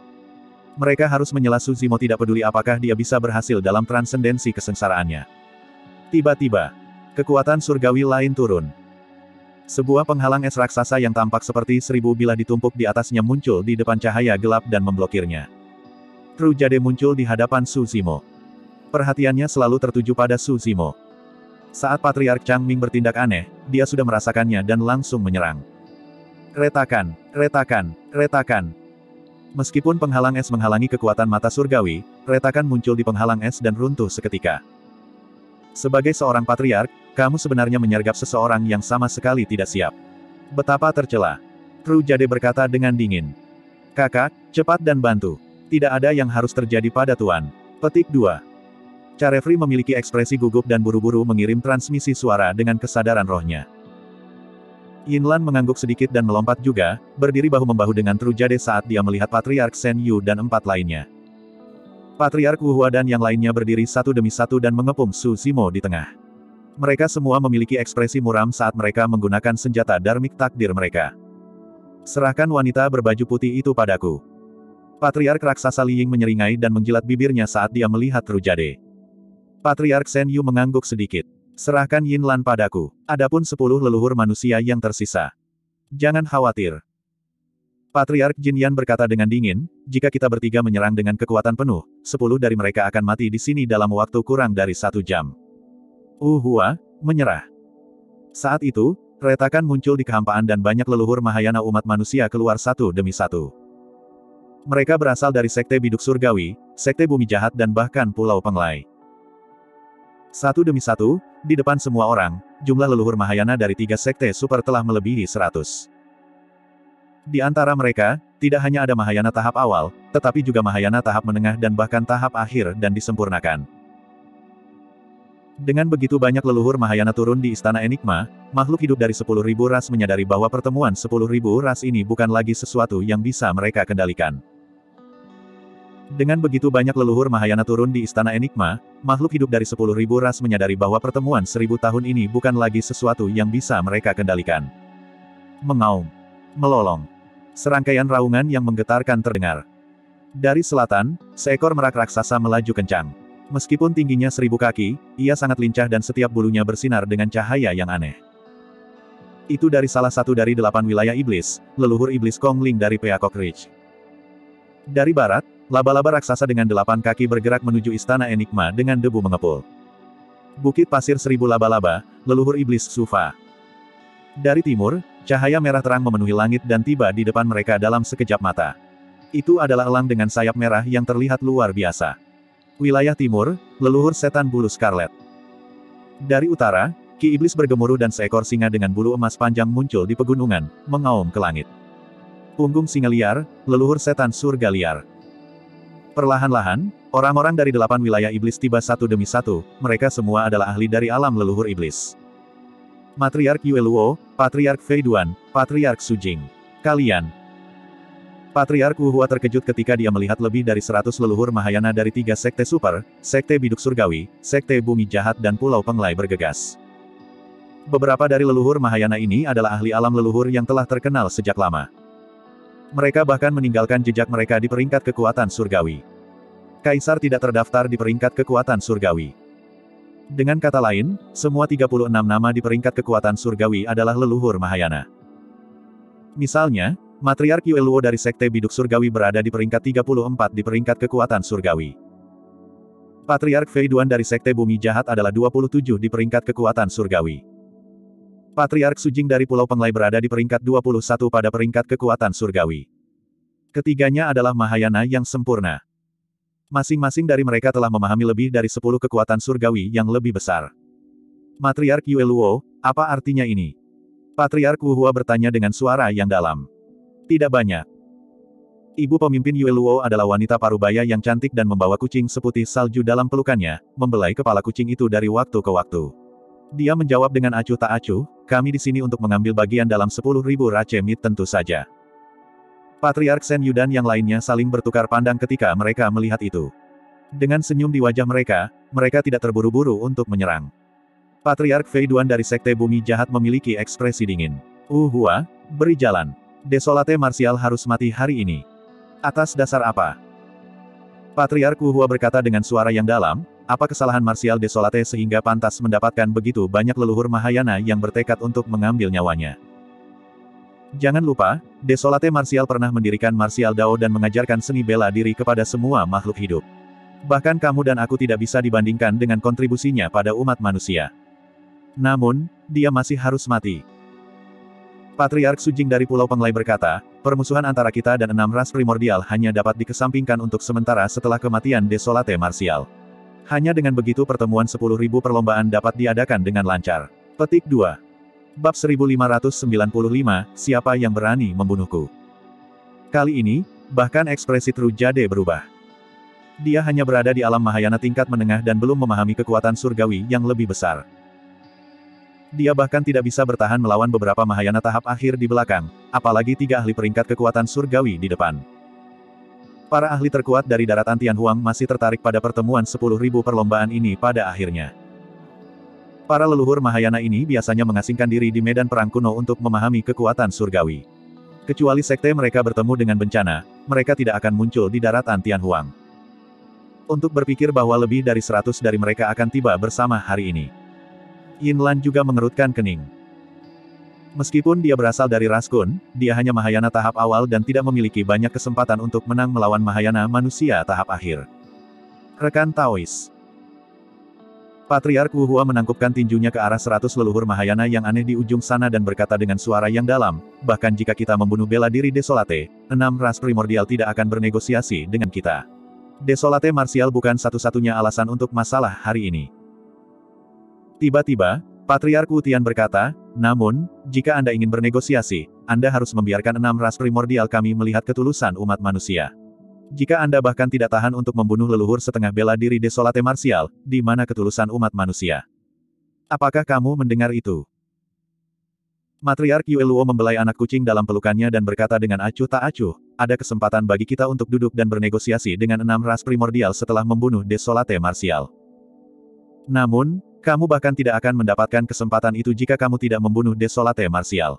Mereka harus menyela Suzimo tidak peduli apakah dia bisa berhasil dalam transendensi kesengsaraannya. Tiba-tiba, kekuatan surgawi lain turun. Sebuah penghalang es raksasa yang tampak seperti seribu bilah ditumpuk di atasnya muncul di depan cahaya gelap dan memblokirnya. Trujade muncul di hadapan Suzimo. Perhatiannya selalu tertuju pada Suzimo. Saat Patriark Changming bertindak aneh, dia sudah merasakannya dan langsung menyerang. Retakan, retakan, retakan. Meskipun penghalang es menghalangi kekuatan mata surgawi, retakan muncul di penghalang es dan runtuh seketika. Sebagai seorang patriark, kamu sebenarnya menyergap seseorang yang sama sekali tidak siap. Betapa tercela. Trujade berkata dengan dingin. Kakak, cepat dan bantu. Tidak ada yang harus terjadi pada Tuan. Petik dua. Carefree memiliki ekspresi gugup dan buru-buru mengirim transmisi suara dengan kesadaran rohnya. Yinlan mengangguk sedikit dan melompat juga, berdiri bahu-membahu dengan Trujade saat dia melihat Patriark Shen Yu dan empat lainnya. Patriark Wu Hua dan yang lainnya berdiri satu demi satu dan mengepung Suzimo di tengah. Mereka semua memiliki ekspresi muram saat mereka menggunakan senjata darmik takdir mereka. Serahkan wanita berbaju putih itu padaku. Patriark raksasa Liying menyeringai dan menjilat bibirnya saat dia melihat Trujade. Patriark Shen Yu mengangguk sedikit. Serahkan Yinlan padaku. Adapun sepuluh leluhur manusia yang tersisa. Jangan khawatir. Patriark Jin Yan berkata dengan dingin, jika kita bertiga menyerang dengan kekuatan penuh, sepuluh dari mereka akan mati di sini dalam waktu kurang dari satu jam. Uh Hua, menyerah. Saat itu, retakan muncul di kehampaan dan banyak leluhur Mahayana umat manusia keluar satu demi satu. Mereka berasal dari Sekte Biduk Surgawi, Sekte Bumi Jahat dan bahkan Pulau Penglai. Satu demi satu, di depan semua orang, jumlah leluhur Mahayana dari tiga sekte super telah melebihi seratus. Di antara mereka, tidak hanya ada Mahayana tahap awal, tetapi juga Mahayana tahap menengah dan bahkan tahap akhir dan disempurnakan. Dengan begitu banyak leluhur Mahayana turun di Istana Enigma, makhluk hidup dari sepuluh ribu ras menyadari bahwa pertemuan sepuluh ribu ras ini bukan lagi sesuatu yang bisa mereka kendalikan. Dengan begitu banyak leluhur Mahayana turun di Istana Enigma, makhluk hidup dari sepuluh ribu ras menyadari bahwa pertemuan seribu tahun ini bukan lagi sesuatu yang bisa mereka kendalikan. Mengaum. Melolong. Serangkaian raungan yang menggetarkan terdengar. Dari selatan, seekor merak raksasa melaju kencang. Meskipun tingginya seribu kaki, ia sangat lincah dan setiap bulunya bersinar dengan cahaya yang aneh. Itu dari salah satu dari delapan wilayah iblis, leluhur iblis Kongling dari Peacock Ridge. Dari barat, laba-laba raksasa dengan delapan kaki bergerak menuju Istana Enigma dengan debu mengepul. Bukit pasir seribu laba-laba, leluhur iblis Sufa. Dari timur, cahaya merah terang memenuhi langit dan tiba di depan mereka dalam sekejap mata. Itu adalah elang dengan sayap merah yang terlihat luar biasa. Wilayah Timur, leluhur setan bulu scarlet. Dari utara, Ki Iblis bergemuruh dan seekor singa dengan bulu emas panjang muncul di pegunungan, mengaum ke langit. Punggung singa liar, leluhur setan surga liar. Perlahan-lahan, orang-orang dari delapan wilayah iblis tiba satu demi satu, mereka semua adalah ahli dari alam leluhur iblis. Matriark Yue Luo, Patriark Fei Duan, Patriark Su Jing. Kalian. Patriark Wu Hua terkejut ketika dia melihat lebih dari seratus leluhur Mahayana dari tiga sekte super, sekte biduk surgawi, sekte bumi jahat dan pulau penglai bergegas. Beberapa dari leluhur Mahayana ini adalah ahli alam leluhur yang telah terkenal sejak lama. Mereka bahkan meninggalkan jejak mereka di peringkat kekuatan surgawi. Kaisar tidak terdaftar di peringkat kekuatan surgawi. Dengan kata lain, semua tiga puluh enam nama di peringkat kekuatan surgawi adalah leluhur Mahayana. Misalnya, Matriark Yue Luo dari sekte biduk surgawi berada di peringkat tiga puluh empat di peringkat kekuatan surgawi. Patriark Fei Duan dari sekte bumi jahat adalah dua puluh tujuh di peringkat kekuatan surgawi. Patriark Su Jing dari Pulau Penglai berada di peringkat dua puluh satu pada peringkat kekuatan surgawi. Ketiganya adalah Mahayana yang sempurna. Masing-masing dari mereka telah memahami lebih dari sepuluh kekuatan surgawi yang lebih besar. Matriark Yue Luo, apa artinya ini? Patriark Wu Hua bertanya dengan suara yang dalam. Tidak banyak. Ibu pemimpin Yue Luo adalah wanita parubaya yang cantik dan membawa kucing seputih salju dalam pelukannya, membelai kepala kucing itu dari waktu ke waktu. Dia menjawab dengan acuh tak acuh, kami di sini untuk mengambil bagian dalam sepuluh ribu race meat tentu saja. Patriark Shen Yu dan yang lainnya saling bertukar pandang ketika mereka melihat itu. Dengan senyum di wajah mereka, mereka tidak terburu-buru untuk menyerang. Patriark Fei Duan dari sekte bumi jahat memiliki ekspresi dingin. Uh Hua, beri jalan. Desolate Martial harus mati hari ini. Atas dasar apa? Patriark Wu Hua berkata dengan suara yang dalam, apa kesalahan Martial Desolate sehingga pantas mendapatkan begitu banyak leluhur Mahayana yang bertekad untuk mengambil nyawanya? Jangan lupa, Desolate Martial pernah mendirikan Martial Dao dan mengajarkan seni bela diri kepada semua makhluk hidup. Bahkan kamu dan aku tidak bisa dibandingkan dengan kontribusinya pada umat manusia. Namun, dia masih harus mati. Patriark Su Jing dari Pulau Penglai berkata, permusuhan antara kita dan enam ras primordial hanya dapat dikesampingkan untuk sementara setelah kematian Desolate Martial. Hanya dengan begitu pertemuan sepuluh ribu perlombaan dapat diadakan dengan lancar. Petik dua. Bab seribu lima ratus sembilan puluh lima, siapa yang berani membunuhku? Kali ini, bahkan ekspresi Tru Jade berubah. Dia hanya berada di alam Mahayana tingkat menengah dan belum memahami kekuatan surgawi yang lebih besar. Dia bahkan tidak bisa bertahan melawan beberapa Mahayana tahap akhir di belakang, apalagi tiga ahli peringkat kekuatan surgawi di depan. Para ahli terkuat dari daratan Tianhuang masih tertarik pada pertemuan sepuluh ribu perlombaan ini pada akhirnya. Para leluhur Mahayana ini biasanya mengasingkan diri di medan perang kuno untuk memahami kekuatan surgawi. Kecuali sekte mereka bertemu dengan bencana, mereka tidak akan muncul di daratan Tianhuang. Untuk berpikir bahwa lebih dari seratus dari mereka akan tiba bersama hari ini. Yin Lan juga mengerutkan kening. Meskipun dia berasal dari ras Kun, dia hanya Mahayana tahap awal dan tidak memiliki banyak kesempatan untuk menang melawan Mahayana manusia tahap akhir. Rekan Taois. Patriark Wu Hua menangkupkan tinjunya ke arah seratus leluhur Mahayana yang aneh di ujung sana dan berkata dengan suara yang dalam, bahkan jika kita membunuh bela diri Desolate, enam ras primordial tidak akan bernegosiasi dengan kita. Desolate Martial bukan satu-satunya alasan untuk masalah hari ini. Tiba-tiba, Patriark Wu Tian berkata, namun, jika Anda ingin bernegosiasi, Anda harus membiarkan enam ras primordial kami melihat ketulusan umat manusia. Jika Anda bahkan tidak tahan untuk membunuh leluhur setengah bela diri Desolate Martial, di mana ketulusan umat manusia? Apakah kamu mendengar itu? Matriark Yue Luo membelai anak kucing dalam pelukannya dan berkata dengan acuh tak acuh, ada kesempatan bagi kita untuk duduk dan bernegosiasi dengan enam ras primordial setelah membunuh Desolate Martial. Namun, kamu bahkan tidak akan mendapatkan kesempatan itu jika kamu tidak membunuh Desolate Martial.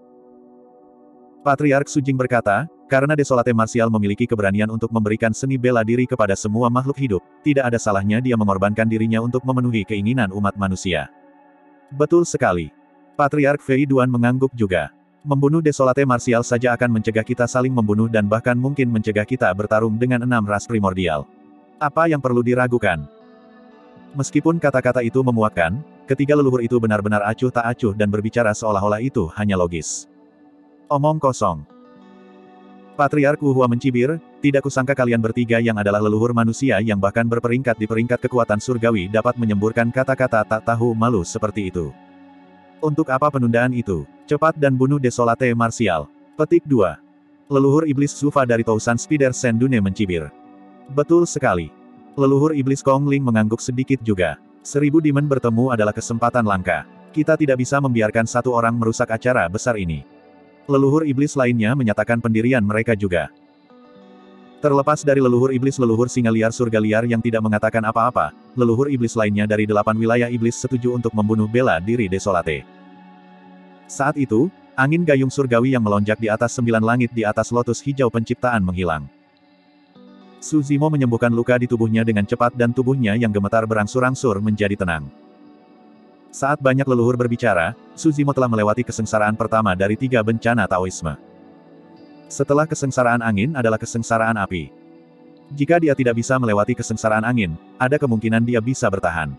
Patriark Su Jing berkata, karena Desolate Martial memiliki keberanian untuk memberikan seni bela diri kepada semua makhluk hidup, tidak ada salahnya dia mengorbankan dirinya untuk memenuhi keinginan umat manusia. Betul sekali. Patriark Fei Duan mengangguk juga. Membunuh Desolate Martial saja akan mencegah kita saling membunuh dan bahkan mungkin mencegah kita bertarung dengan enam ras primordial. Apa yang perlu diragukan? Meskipun kata-kata itu memuakkan, ketiga leluhur itu benar-benar acuh tak acuh dan berbicara seolah-olah itu hanya logis. Omong kosong. Patriark Wu Hua mencibir, tidak kusangka kalian bertiga yang adalah leluhur manusia yang bahkan berperingkat di peringkat kekuatan surgawi dapat menyemburkan kata-kata tak tahu malu seperti itu. Untuk apa penundaan itu? Cepat dan bunuh Desolate Martial. Petik dua. Leluhur iblis Zufa dari Tousan Spider Sendune mencibir. Betul sekali. Leluhur iblis Kong Ling mengangguk sedikit juga. Seribu demon bertemu adalah kesempatan langka. Kita tidak bisa membiarkan satu orang merusak acara besar ini. Leluhur iblis lainnya menyatakan pendirian mereka juga. Terlepas dari leluhur iblis-leluhur singa liar surga liar yang tidak mengatakan apa-apa, leluhur iblis lainnya dari delapan wilayah iblis setuju untuk membunuh bela diri Desolate. Saat itu, angin gayung surgawi yang melonjak di atas sembilan langit di atas lotus hijau penciptaan menghilang. Su Zimo menyembuhkan luka di tubuhnya dengan cepat dan tubuhnya yang gemetar berangsur-angsur menjadi tenang. Saat banyak leluhur berbicara, Su Zimo telah melewati kesengsaraan pertama dari tiga bencana Taoisme. Setelah kesengsaraan angin adalah kesengsaraan api. Jika dia tidak bisa melewati kesengsaraan angin, ada kemungkinan dia bisa bertahan.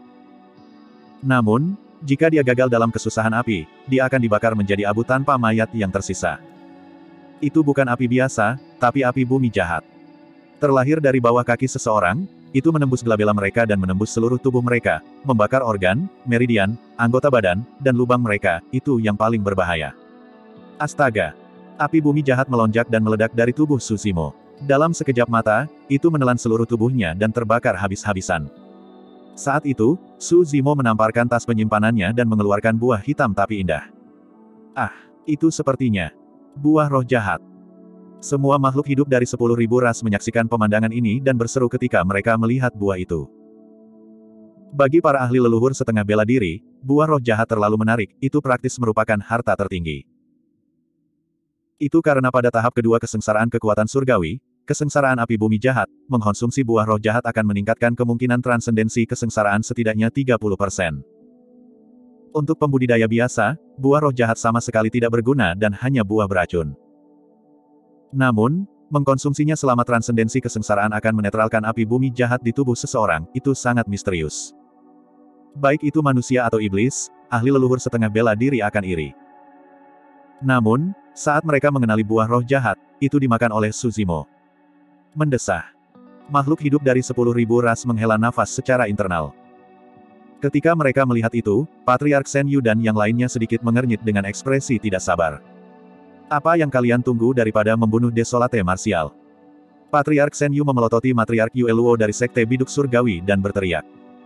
Namun, jika dia gagal dalam kesusahan api, dia akan dibakar menjadi abu tanpa mayat yang tersisa. Itu bukan api biasa, tapi api bumi jahat. Terlahir dari bawah kaki seseorang, itu menembus glabella mereka dan menembus seluruh tubuh mereka, membakar organ, meridian, anggota badan, dan lubang mereka, itu yang paling berbahaya. Astaga! Api bumi jahat melonjak dan meledak dari tubuh Su Zimo. Dalam sekejap mata, itu menelan seluruh tubuhnya dan terbakar habis-habisan. Saat itu, Su Zimo menamparkan tas penyimpanannya dan mengeluarkan buah hitam tapi indah. Ah, itu sepertinya buah roh jahat. Semua makhluk hidup dari sepuluh ribu ras menyaksikan pemandangan ini dan berseru ketika mereka melihat buah itu. Bagi para ahli leluhur setengah bela diri, buah roh jahat terlalu menarik, itu praktis merupakan harta tertinggi. Itu karena pada tahap kedua kesengsaraan kekuatan surgawi, kesengsaraan api bumi jahat, mengkonsumsi buah roh jahat akan meningkatkan kemungkinan transendensi kesengsaraan setidaknya tiga puluh persen. Untuk pembudidaya biasa, buah roh jahat sama sekali tidak berguna dan hanya buah beracun. Namun, mengkonsumsinya selama transendensi kesengsaraan akan menetralkan api bumi jahat di tubuh seseorang, itu sangat misterius. Baik itu manusia atau iblis, ahli leluhur setengah bela diri akan iri. Namun, saat mereka mengenali buah roh jahat, itu dimakan oleh Su Zimo. Mendesah. Makhluk hidup dari sepuluh ribu ras menghela nafas secara internal. Ketika mereka melihat itu, Patriark Shen Yu dan yang lainnya sedikit mengernyit dengan ekspresi tidak sabar. Apa yang kalian tunggu daripada membunuh Desolate Martial? Patriark Shen Yu memelototi Matriark Yue Luo dari Sekte Biduk Surgawi dan berteriak.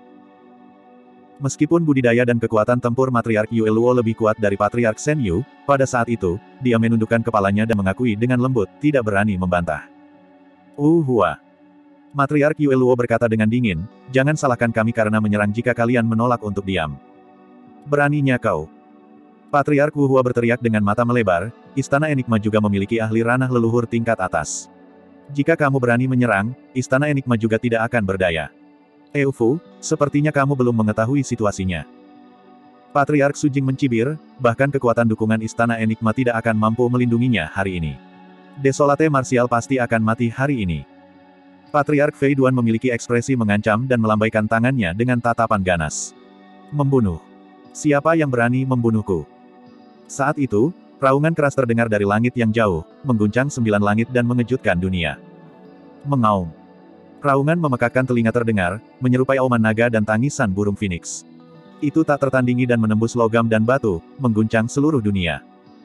Meskipun budidaya dan kekuatan tempur Matriark Yue Luo lebih kuat dari Patriark Shen Yu, pada saat itu, dia menundukkan kepalanya dan mengakui dengan lembut, tidak berani membantah. Uh hua. Matriark Yue Luo berkata dengan dingin, jangan salahkan kami karena menyerang jika kalian menolak untuk diam. Beraninya kau. Patriark Wu Hua berteriak dengan mata melebar, Istana Enigma juga memiliki ahli ranah leluhur tingkat atas. Jika kamu berani menyerang, Istana Enigma juga tidak akan berdaya. Eufu, sepertinya kamu belum mengetahui situasinya. Patriark Su Jing mencibir, bahkan kekuatan dukungan Istana Enigma tidak akan mampu melindunginya hari ini. Desolate Martial pasti akan mati hari ini. Patriark Fei Duan memiliki ekspresi mengancam dan melambaikan tangannya dengan tatapan ganas. Membunuh. Siapa yang berani membunuhku? Saat itu, raungan keras terdengar dari langit yang jauh, mengguncang sembilan langit dan mengejutkan dunia. Mengaum. Raungan memekakkan telinga terdengar, menyerupai auman naga dan tangisan burung phoenix. Itu tak tertandingi dan menembus logam dan batu, mengguncang seluruh dunia.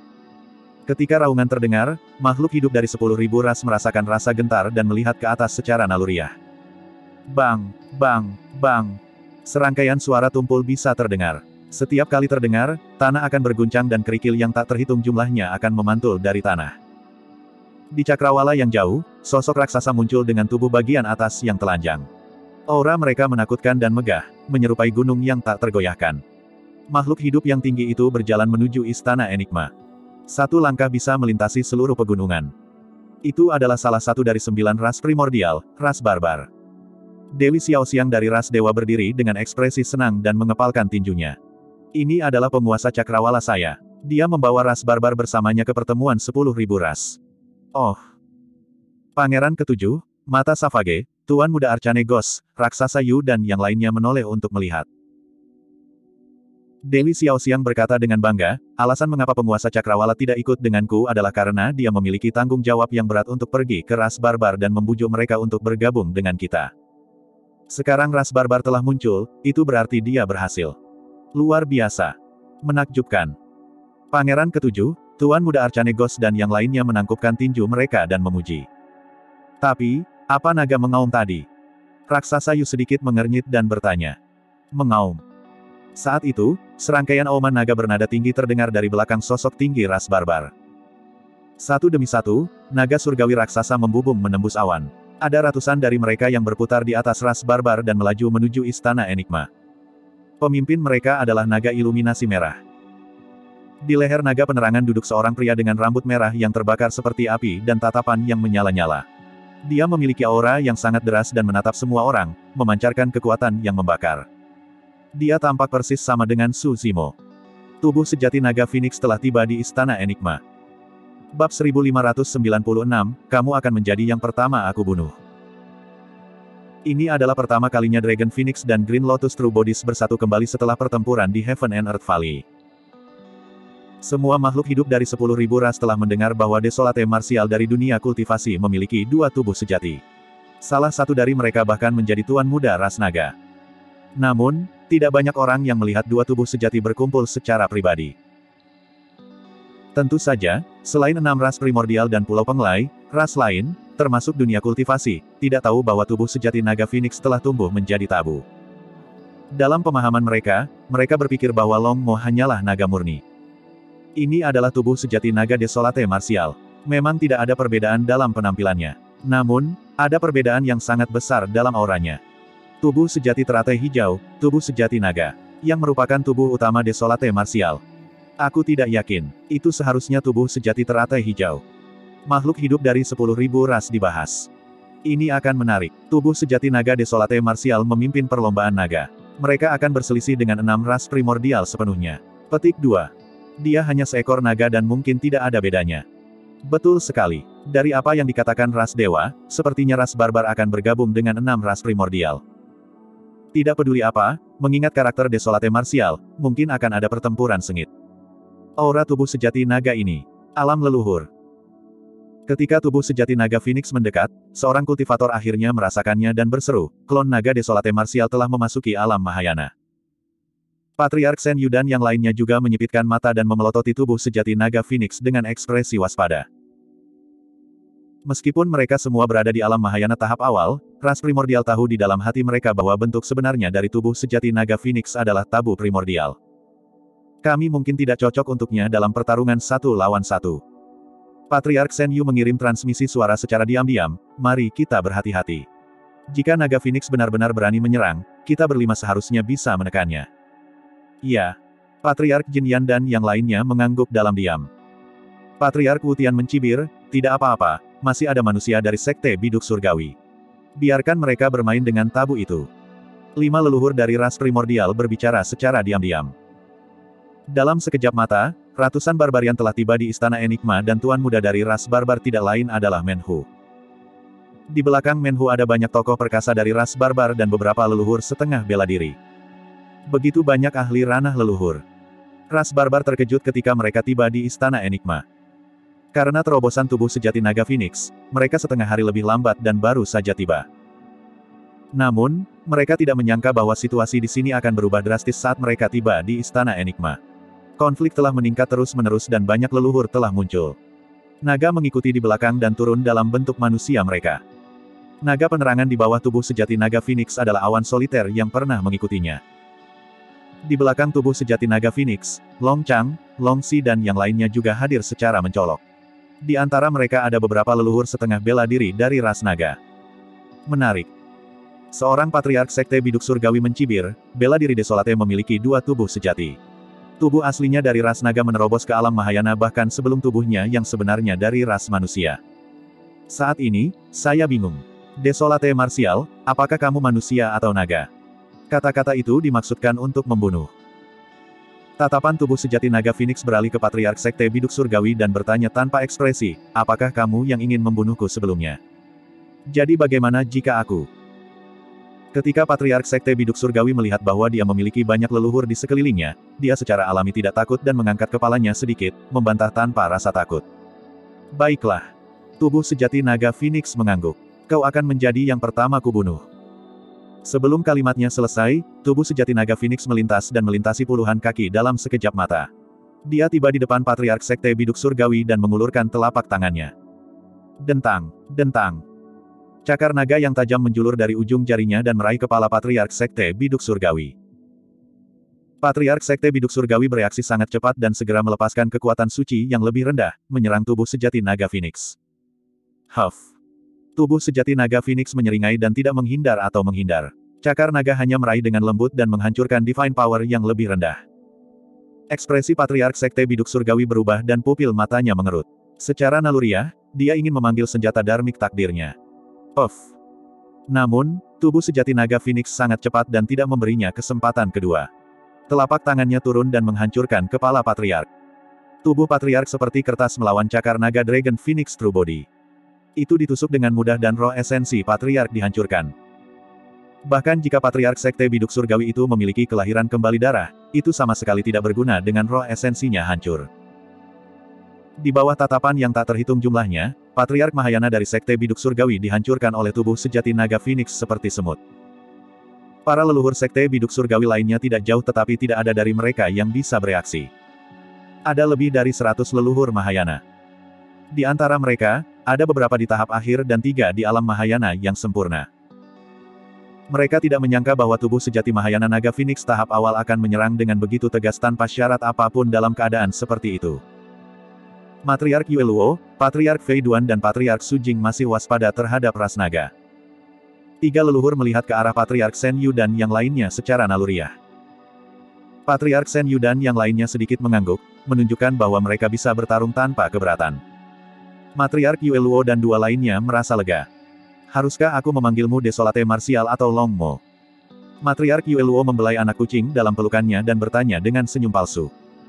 Ketika raungan terdengar, makhluk hidup dari sepuluh ribu ras merasakan rasa gentar dan melihat ke atas secara naluriah. Bang, bang, bang. Serangkaian suara tumpul bisa terdengar. Setiap kali terdengar, tanah akan berguncang dan kerikil yang tak terhitung jumlahnya akan memantul dari tanah. Di cakrawala yang jauh, sosok raksasa muncul dengan tubuh bagian atas yang telanjang. Aura mereka menakutkan dan megah, menyerupai gunung yang tak tergoyahkan. Makhluk hidup yang tinggi itu berjalan menuju Istana Enigma. Satu langkah bisa melintasi seluruh pegunungan. Itu adalah salah satu dari sembilan ras primordial, ras barbar. Dewi Xiaoxiang dari ras dewa berdiri dengan ekspresi senang dan mengepalkan tinjunya. Ini adalah penguasa cakrawala saya. Dia membawa ras barbar bersamanya ke pertemuan sepuluh ribu ras. Oh. Pangeran ketujuh, Mata Savage, Tuan Muda Arcane Ghost, Raksasa Yu dan yang lainnya menoleh untuk melihat. Dewi Xiaoxiang berkata dengan bangga, alasan mengapa penguasa Cakrawala tidak ikut denganku adalah karena dia memiliki tanggung jawab yang berat untuk pergi ke ras barbar dan membujuk mereka untuk bergabung dengan kita. Sekarang ras barbar telah muncul, itu berarti dia berhasil. Luar biasa. Menakjubkan. Pangeran ketujuh, Tuan Muda Arcanegos dan yang lainnya menangkupkan tinju mereka dan memuji. Tapi, apa naga mengaum tadi? Raksasa Yu sedikit mengernyit dan bertanya. Mengaum. Saat itu, serangkaian auman naga bernada tinggi terdengar dari belakang sosok tinggi ras barbar. Satu demi satu, naga surgawi raksasa membubung menembus awan. Ada ratusan dari mereka yang berputar di atas ras barbar dan melaju menuju istana Enigma. Pemimpin mereka adalah naga iluminasi merah. Di leher naga penerangan duduk seorang pria dengan rambut merah yang terbakar seperti api dan tatapan yang menyala-nyala. Dia memiliki aura yang sangat deras dan menatap semua orang, memancarkan kekuatan yang membakar. Dia tampak persis sama dengan Su Zimo. Tubuh sejati naga Phoenix telah tiba di istana Enigma. Bab seribu lima ratus sembilan puluh enam, kamu akan menjadi yang pertama aku bunuh. Ini adalah pertama kalinya Dragon Phoenix dan Green Lotus True Bodies bersatu kembali setelah pertempuran di Heaven and Earth Valley. Semua makhluk hidup dari sepuluh ribu ras telah mendengar bahwa Desolate Martial dari dunia kultivasi memiliki dua tubuh sejati. Salah satu dari mereka bahkan menjadi Tuan Muda ras naga. Namun, tidak banyak orang yang melihat dua tubuh sejati berkumpul secara pribadi. Tentu saja, selain enam ras primordial dan pulau penglai, ras lain, termasuk dunia kultivasi, tidak tahu bahwa tubuh sejati naga Phoenix telah tumbuh menjadi tabu. Dalam pemahaman mereka, mereka berpikir bahwa Long Mo hanyalah naga murni. Ini adalah tubuh sejati naga Desolate Martial. Memang tidak ada perbedaan dalam penampilannya. Namun, ada perbedaan yang sangat besar dalam auranya. Tubuh sejati teratai hijau, tubuh sejati naga, yang merupakan tubuh utama Desolate Martial. Aku tidak yakin, itu seharusnya tubuh sejati teratai hijau. Makhluk hidup dari sepuluh ribu ras dibahas. Ini akan menarik. Tubuh sejati naga Desolate Martial memimpin perlombaan naga. Mereka akan berselisih dengan enam ras primordial sepenuhnya. Petik dua. Dia hanya seekor naga dan mungkin tidak ada bedanya. Betul sekali. Dari apa yang dikatakan ras dewa, sepertinya ras barbar akan bergabung dengan enam ras primordial. Tidak peduli apa, mengingat karakter Desolate Martial, mungkin akan ada pertempuran sengit. Aura tubuh sejati naga ini. Alam leluhur. Ketika tubuh sejati naga Phoenix mendekat, seorang kultivator akhirnya merasakannya dan berseru, klon naga Desolate Martial telah memasuki alam Mahayana. Patriark Shen Yu dan yang lainnya juga menyipitkan mata dan memelototi tubuh sejati naga Phoenix dengan ekspresi waspada. Meskipun mereka semua berada di alam Mahayana tahap awal, ras primordial tahu di dalam hati mereka bahwa bentuk sebenarnya dari tubuh sejati naga Phoenix adalah tabu primordial. Kami mungkin tidak cocok untuknya dalam pertarungan satu lawan satu. Patriark Shen Yu mengirim transmisi suara secara diam-diam, mari kita berhati-hati. Jika naga Phoenix benar-benar berani menyerang, kita berlima seharusnya bisa menekannya. Iya. Patriark Jin Yan dan yang lainnya mengangguk dalam diam. Patriark Wu Tian mencibir, tidak apa-apa, masih ada manusia dari Sekte Biduk Surgawi. Biarkan mereka bermain dengan tabu itu. Lima leluhur dari ras primordial berbicara secara diam-diam. Dalam sekejap mata, ratusan barbarian telah tiba di Istana Enigma dan Tuan Muda dari ras barbar tidak lain adalah Menhu. Di belakang Menhu ada banyak tokoh perkasa dari ras barbar dan beberapa leluhur setengah bela diri. Begitu banyak ahli ranah leluhur. Ras barbar terkejut ketika mereka tiba di Istana Enigma. Karena terobosan tubuh sejati naga Phoenix, mereka setengah hari lebih lambat dan baru saja tiba. Namun, mereka tidak menyangka bahwa situasi di sini akan berubah drastis saat mereka tiba di Istana Enigma. Konflik telah meningkat terus-menerus dan banyak leluhur telah muncul. Naga mengikuti di belakang dan turun dalam bentuk manusia mereka. Naga penerangan di bawah tubuh sejati naga Phoenix adalah awan soliter yang pernah mengikutinya. Di belakang tubuh sejati naga Phoenix, Long Chang, Long Si dan yang lainnya juga hadir secara mencolok. Di antara mereka ada beberapa leluhur setengah bela diri dari ras naga. Menarik. Seorang patriark Sekte Biduk Surgawi mencibir, bela diri Desolate memiliki dua tubuh sejati. Tubuh aslinya dari ras naga menerobos ke alam Mahayana bahkan sebelum tubuhnya yang sebenarnya dari ras manusia. Saat ini, saya bingung. Desolate Martial, apakah kamu manusia atau naga? Kata-kata itu dimaksudkan untuk membunuh. Tatapan tubuh sejati naga Phoenix beralih ke Patriark Sekte Biduk Surgawi dan bertanya tanpa ekspresi, apakah kamu yang ingin membunuhku sebelumnya? Jadi bagaimana jika aku Ketika Patriark Sekte Biduk Surgawi melihat bahwa dia memiliki banyak leluhur di sekelilingnya, dia secara alami tidak takut dan mengangkat kepalanya sedikit, membantah tanpa rasa takut. Baiklah. Tubuh sejati naga Phoenix mengangguk. Kau akan menjadi yang pertama kubunuh. Sebelum kalimatnya selesai, tubuh sejati naga Phoenix melintas dan melintasi puluhan kaki dalam sekejap mata. Dia tiba di depan Patriark Sekte Biduk Surgawi dan mengulurkan telapak tangannya. Dentang, dentang. Cakar naga yang tajam menjulur dari ujung jarinya dan meraih kepala Patriark Sekte Biduk Surgawi. Patriark Sekte Biduk Surgawi bereaksi sangat cepat dan segera melepaskan kekuatan suci yang lebih rendah, menyerang tubuh sejati naga Phoenix. Huff. Tubuh sejati naga Phoenix menyeringai dan tidak menghindar atau menghindar. Cakar naga hanya meraih dengan lembut dan menghancurkan divine power yang lebih rendah. Ekspresi Patriark Sekte Biduk Surgawi berubah dan pupil matanya mengerut. Secara naluriah, dia ingin memanggil senjata darmik takdirnya. Off. Namun, tubuh sejati naga Phoenix sangat cepat dan tidak memberinya kesempatan kedua. Telapak tangannya turun dan menghancurkan kepala Patriark. Tubuh Patriark seperti kertas melawan cakar naga Dragon Phoenix True Body. Itu ditusuk dengan mudah dan roh esensi Patriark dihancurkan. Bahkan jika Patriark Sekte Biduk Surgawi itu memiliki kelahiran kembali darah, itu sama sekali tidak berguna dengan roh esensinya hancur. Di bawah tatapan yang tak terhitung jumlahnya, Patriark Mahayana dari Sekte Biduk Surgawi dihancurkan oleh tubuh sejati naga Phoenix seperti semut. Para leluhur Sekte Biduk Surgawi lainnya tidak jauh tetapi tidak ada dari mereka yang bisa bereaksi. Ada lebih dari seratus leluhur Mahayana. Di antara mereka, ada beberapa di tahap akhir dan tiga di alam Mahayana yang sempurna. Mereka tidak menyangka bahwa tubuh sejati Mahayana naga Phoenix tahap awal akan menyerang dengan begitu tegas tanpa syarat apapun dalam keadaan seperti itu. Matriark Yue Luo, Patriark Fei Duan dan Patriark Su Jing masih waspada terhadap ras naga. Tiga leluhur melihat ke arah Patriark Shen Yu dan yang lainnya secara naluriah. Patriark Shen Yu dan yang lainnya sedikit mengangguk, menunjukkan bahwa mereka bisa bertarung tanpa keberatan. Matriark Yue Luo dan dua lainnya merasa lega. Haruskah aku memanggilmu Desolate Martial atau Long Mo? Matriark Yue Luo membelai anak kucing dalam pelukannya dan bertanya dengan senyum palsu.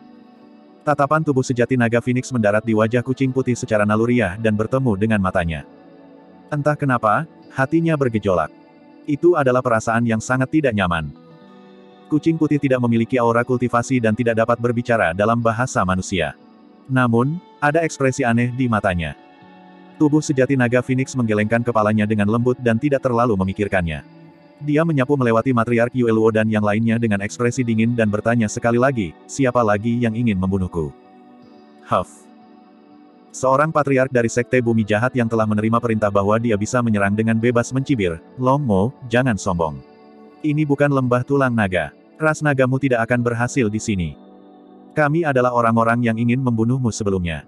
Tatapan tubuh sejati naga Phoenix mendarat di wajah kucing putih secara naluriah dan bertemu dengan matanya. Entah kenapa, hatinya bergejolak. Itu adalah perasaan yang sangat tidak nyaman. Kucing putih tidak memiliki aura kultivasi dan tidak dapat berbicara dalam bahasa manusia. Namun, ada ekspresi aneh di matanya. Tubuh sejati naga Phoenix menggelengkan kepalanya dengan lembut dan tidak terlalu memikirkannya. Dia menyapu melewati Matriark Yue Luo dan yang lainnya dengan ekspresi dingin dan bertanya sekali lagi, siapa lagi yang ingin membunuhku? Huff. Seorang patriark dari Sekte Bumi Jahat yang telah menerima perintah bahwa dia bisa menyerang dengan bebas mencibir, Long Mo, jangan sombong. Ini bukan lembah tulang naga. Ras nagamu tidak akan berhasil di sini. Kami adalah orang-orang yang ingin membunuhmu sebelumnya.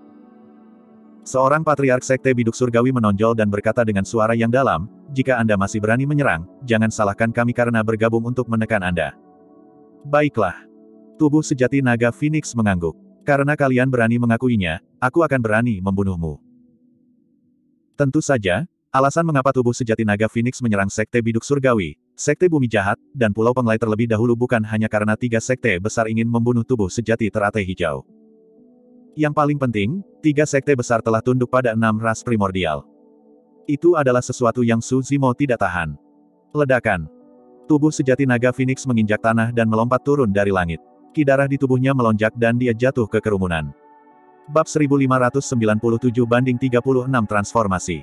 Seorang patriark Sekte Biduk Surgawi menonjol dan berkata dengan suara yang dalam, jika Anda masih berani menyerang, jangan salahkan kami karena bergabung untuk menekan Anda. Baiklah. Tubuh sejati naga Phoenix mengangguk. Karena kalian berani mengakuinya, aku akan berani membunuhmu. Tentu saja, alasan mengapa tubuh sejati naga Phoenix menyerang Sekte Biduk Surgawi, Sekte Bumi Jahat, dan Pulau Penglai terlebih dahulu bukan hanya karena tiga sekte besar ingin membunuh tubuh sejati teratai hijau. Yang paling penting, tiga sekte besar telah tunduk pada enam ras primordial. Itu adalah sesuatu yang Su Zimo tidak tahan. Ledakan. Tubuh sejati naga Phoenix menginjak tanah dan melompat turun dari langit. Ki darah di tubuhnya melonjak dan dia jatuh ke kerumunan. Bab seribu lima ratus sembilan puluh tujuh banding tiga puluh enam Transformasi.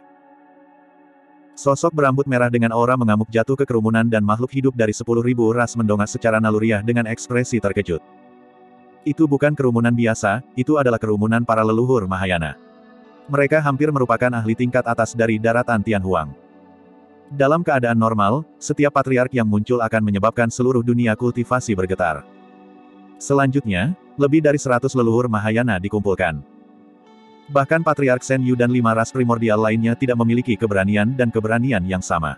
Sosok berambut merah dengan aura mengamuk jatuh ke kerumunan dan makhluk hidup dari sepuluh ribu ras mendongak secara naluriah dengan ekspresi terkejut. Itu bukan kerumunan biasa, itu adalah kerumunan para leluhur Mahayana. Mereka hampir merupakan ahli tingkat atas dari daratan Tianhuang. Dalam keadaan normal, setiap patriark yang muncul akan menyebabkan seluruh dunia kultivasi bergetar. Selanjutnya, lebih dari seratus leluhur Mahayana dikumpulkan. Bahkan Patriark Shen Yu dan lima ras primordial lainnya tidak memiliki keberanian dan keberanian yang sama.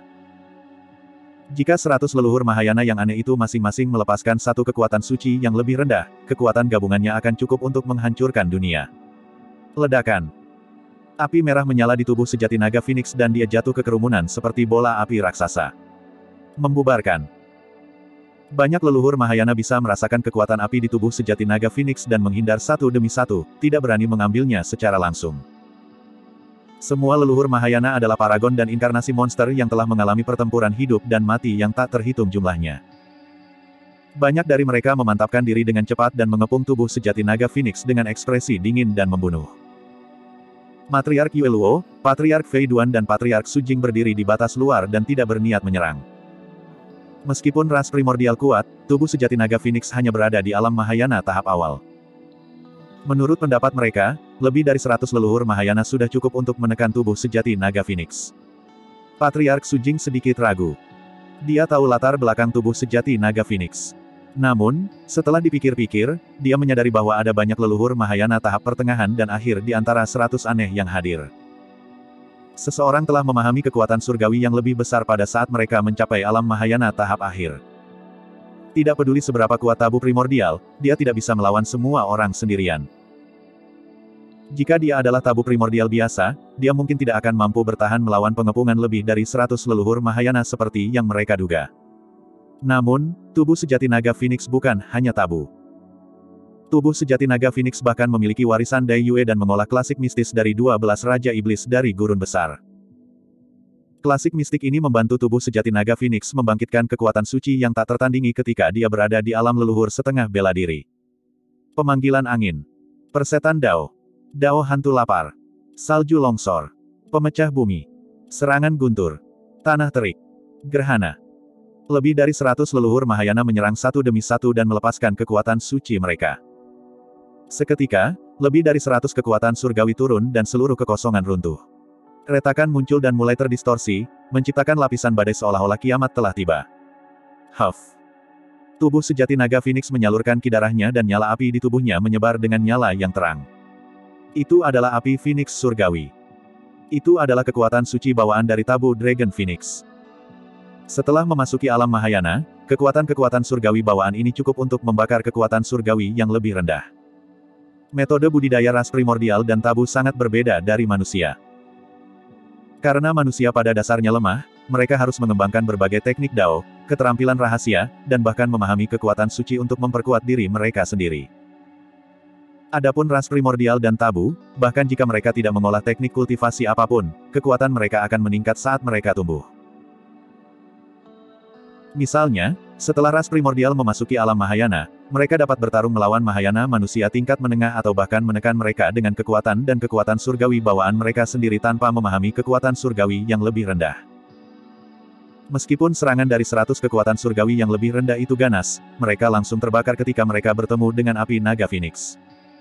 Jika seratus leluhur Mahayana yang aneh itu masing-masing melepaskan satu kekuatan suci yang lebih rendah, kekuatan gabungannya akan cukup untuk menghancurkan dunia. Ledakan. Api merah menyala di tubuh sejati naga Phoenix dan dia jatuh ke kerumunan seperti bola api raksasa. Membubarkan. Banyak leluhur Mahayana bisa merasakan kekuatan api di tubuh sejati naga Phoenix dan menghindar satu demi satu, tidak berani mengambilnya secara langsung. Semua leluhur Mahayana adalah paragon dan inkarnasi monster yang telah mengalami pertempuran hidup dan mati yang tak terhitung jumlahnya. Banyak dari mereka memantapkan diri dengan cepat dan mengepung tubuh sejati naga Phoenix dengan ekspresi dingin dan membunuh. Matriark Yue Luo, Patriark Fei Duan dan Patriark Su Jing berdiri di batas luar dan tidak berniat menyerang. Meskipun ras primordial kuat, tubuh sejati naga Phoenix hanya berada di alam Mahayana tahap awal. Menurut pendapat mereka, lebih dari seratus leluhur Mahayana sudah cukup untuk menekan tubuh sejati naga Phoenix. Patriark Su Jing sedikit ragu. Dia tahu latar belakang tubuh sejati naga Phoenix. Namun, setelah dipikir-pikir, dia menyadari bahwa ada banyak leluhur Mahayana tahap pertengahan dan akhir di antara seratus aneh yang hadir. Seseorang telah memahami kekuatan surgawi yang lebih besar pada saat mereka mencapai alam Mahayana tahap akhir. Tidak peduli seberapa kuat tabu primordial, dia tidak bisa melawan semua orang sendirian. Jika dia adalah tabu primordial biasa, dia mungkin tidak akan mampu bertahan melawan pengepungan lebih dari seratus leluhur Mahayana seperti yang mereka duga. Namun, tubuh sejati naga Phoenix bukan hanya tabu. Tubuh sejati naga Phoenix bahkan memiliki warisan Dai Yue dan mengolah klasik mistis dari dua belas Raja Iblis dari Gurun Besar. Klasik mistik ini membantu tubuh sejati naga Phoenix membangkitkan kekuatan suci yang tak tertandingi ketika dia berada di alam leluhur setengah bela diri. Pemanggilan angin. Persetan Dao. Dao hantu lapar. Salju longsor. Pemecah bumi. Serangan guntur. Tanah terik. Gerhana. Lebih dari seratus leluhur Mahayana menyerang satu demi satu dan melepaskan kekuatan suci mereka. Seketika, lebih dari seratus kekuatan surgawi turun dan seluruh kekosongan runtuh. Retakan muncul dan mulai terdistorsi, menciptakan lapisan badai seolah-olah kiamat telah tiba. Huff. Tubuh sejati naga Phoenix menyalurkan ki darahnya dan nyala api di tubuhnya menyebar dengan nyala yang terang. Itu adalah api Phoenix surgawi. Itu adalah kekuatan suci bawaan dari tabu Dragon Phoenix. Setelah memasuki alam Mahayana, kekuatan-kekuatan surgawi bawaan ini cukup untuk membakar kekuatan surgawi yang lebih rendah. Metode budidaya ras primordial dan tabu sangat berbeda dari manusia. Karena manusia pada dasarnya lemah, mereka harus mengembangkan berbagai teknik Dao, keterampilan rahasia, dan bahkan memahami kekuatan suci untuk memperkuat diri mereka sendiri. Adapun ras primordial dan tabu, bahkan jika mereka tidak mengolah teknik kultivasi apapun, kekuatan mereka akan meningkat saat mereka tumbuh. Misalnya, setelah ras primordial memasuki alam Mahayana, mereka dapat bertarung melawan Mahayana manusia tingkat menengah atau bahkan menekan mereka dengan kekuatan dan kekuatan surgawi bawaan mereka sendiri tanpa memahami kekuatan surgawi yang lebih rendah. Meskipun serangan dari seratus kekuatan surgawi yang lebih rendah itu ganas, mereka langsung terbakar ketika mereka bertemu dengan api naga Phoenix.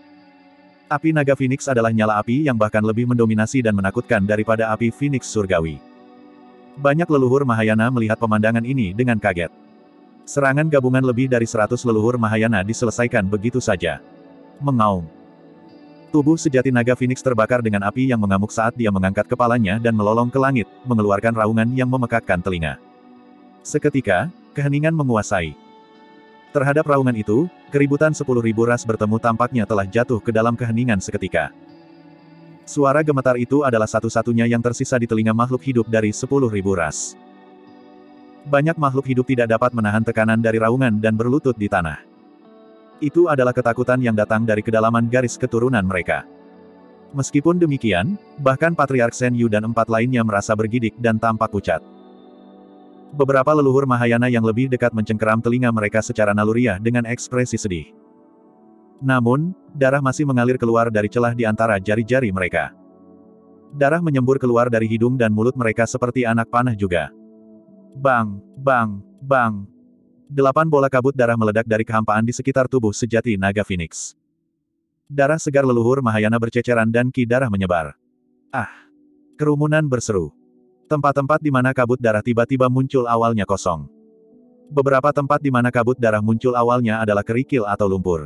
Api naga Phoenix adalah nyala api yang bahkan lebih mendominasi dan menakutkan daripada api Phoenix surgawi. Banyak leluhur Mahayana melihat pemandangan ini dengan kaget. Serangan gabungan lebih dari seratus leluhur Mahayana diselesaikan begitu saja. Mengaum. Tubuh sejati naga Phoenix terbakar dengan api yang mengamuk saat dia mengangkat kepalanya dan melolong ke langit, mengeluarkan raungan yang memekakkan telinga. Seketika, keheningan menguasai. Terhadap raungan itu, keributan sepuluh ribu ras bertemu tampaknya telah jatuh ke dalam keheningan seketika. Suara gemetar itu adalah satu-satunya yang tersisa di telinga makhluk hidup dari sepuluh ribu ras. Banyak makhluk hidup tidak dapat menahan tekanan dari raungan dan berlutut di tanah. Itu adalah ketakutan yang datang dari kedalaman garis keturunan mereka. Meskipun demikian, bahkan Patriark Shen Yu dan empat lainnya merasa bergidik dan tampak pucat. Beberapa leluhur Mahayana yang lebih dekat mencengkeram telinga mereka secara naluriah dengan ekspresi sedih. Namun, darah masih mengalir keluar dari celah di antara jari-jari mereka. Darah menyembur keluar dari hidung dan mulut mereka seperti anak panah juga. Bang, bang, bang. Delapan bola kabut darah meledak dari kehampaan di sekitar tubuh sejati naga Phoenix. Darah segar leluhur Mahayana berceceran dan ki darah menyebar. Ah! Kerumunan berseru. Tempat-tempat di mana kabut darah tiba-tiba muncul awalnya kosong. Beberapa tempat di mana kabut darah muncul awalnya adalah kerikil atau lumpur.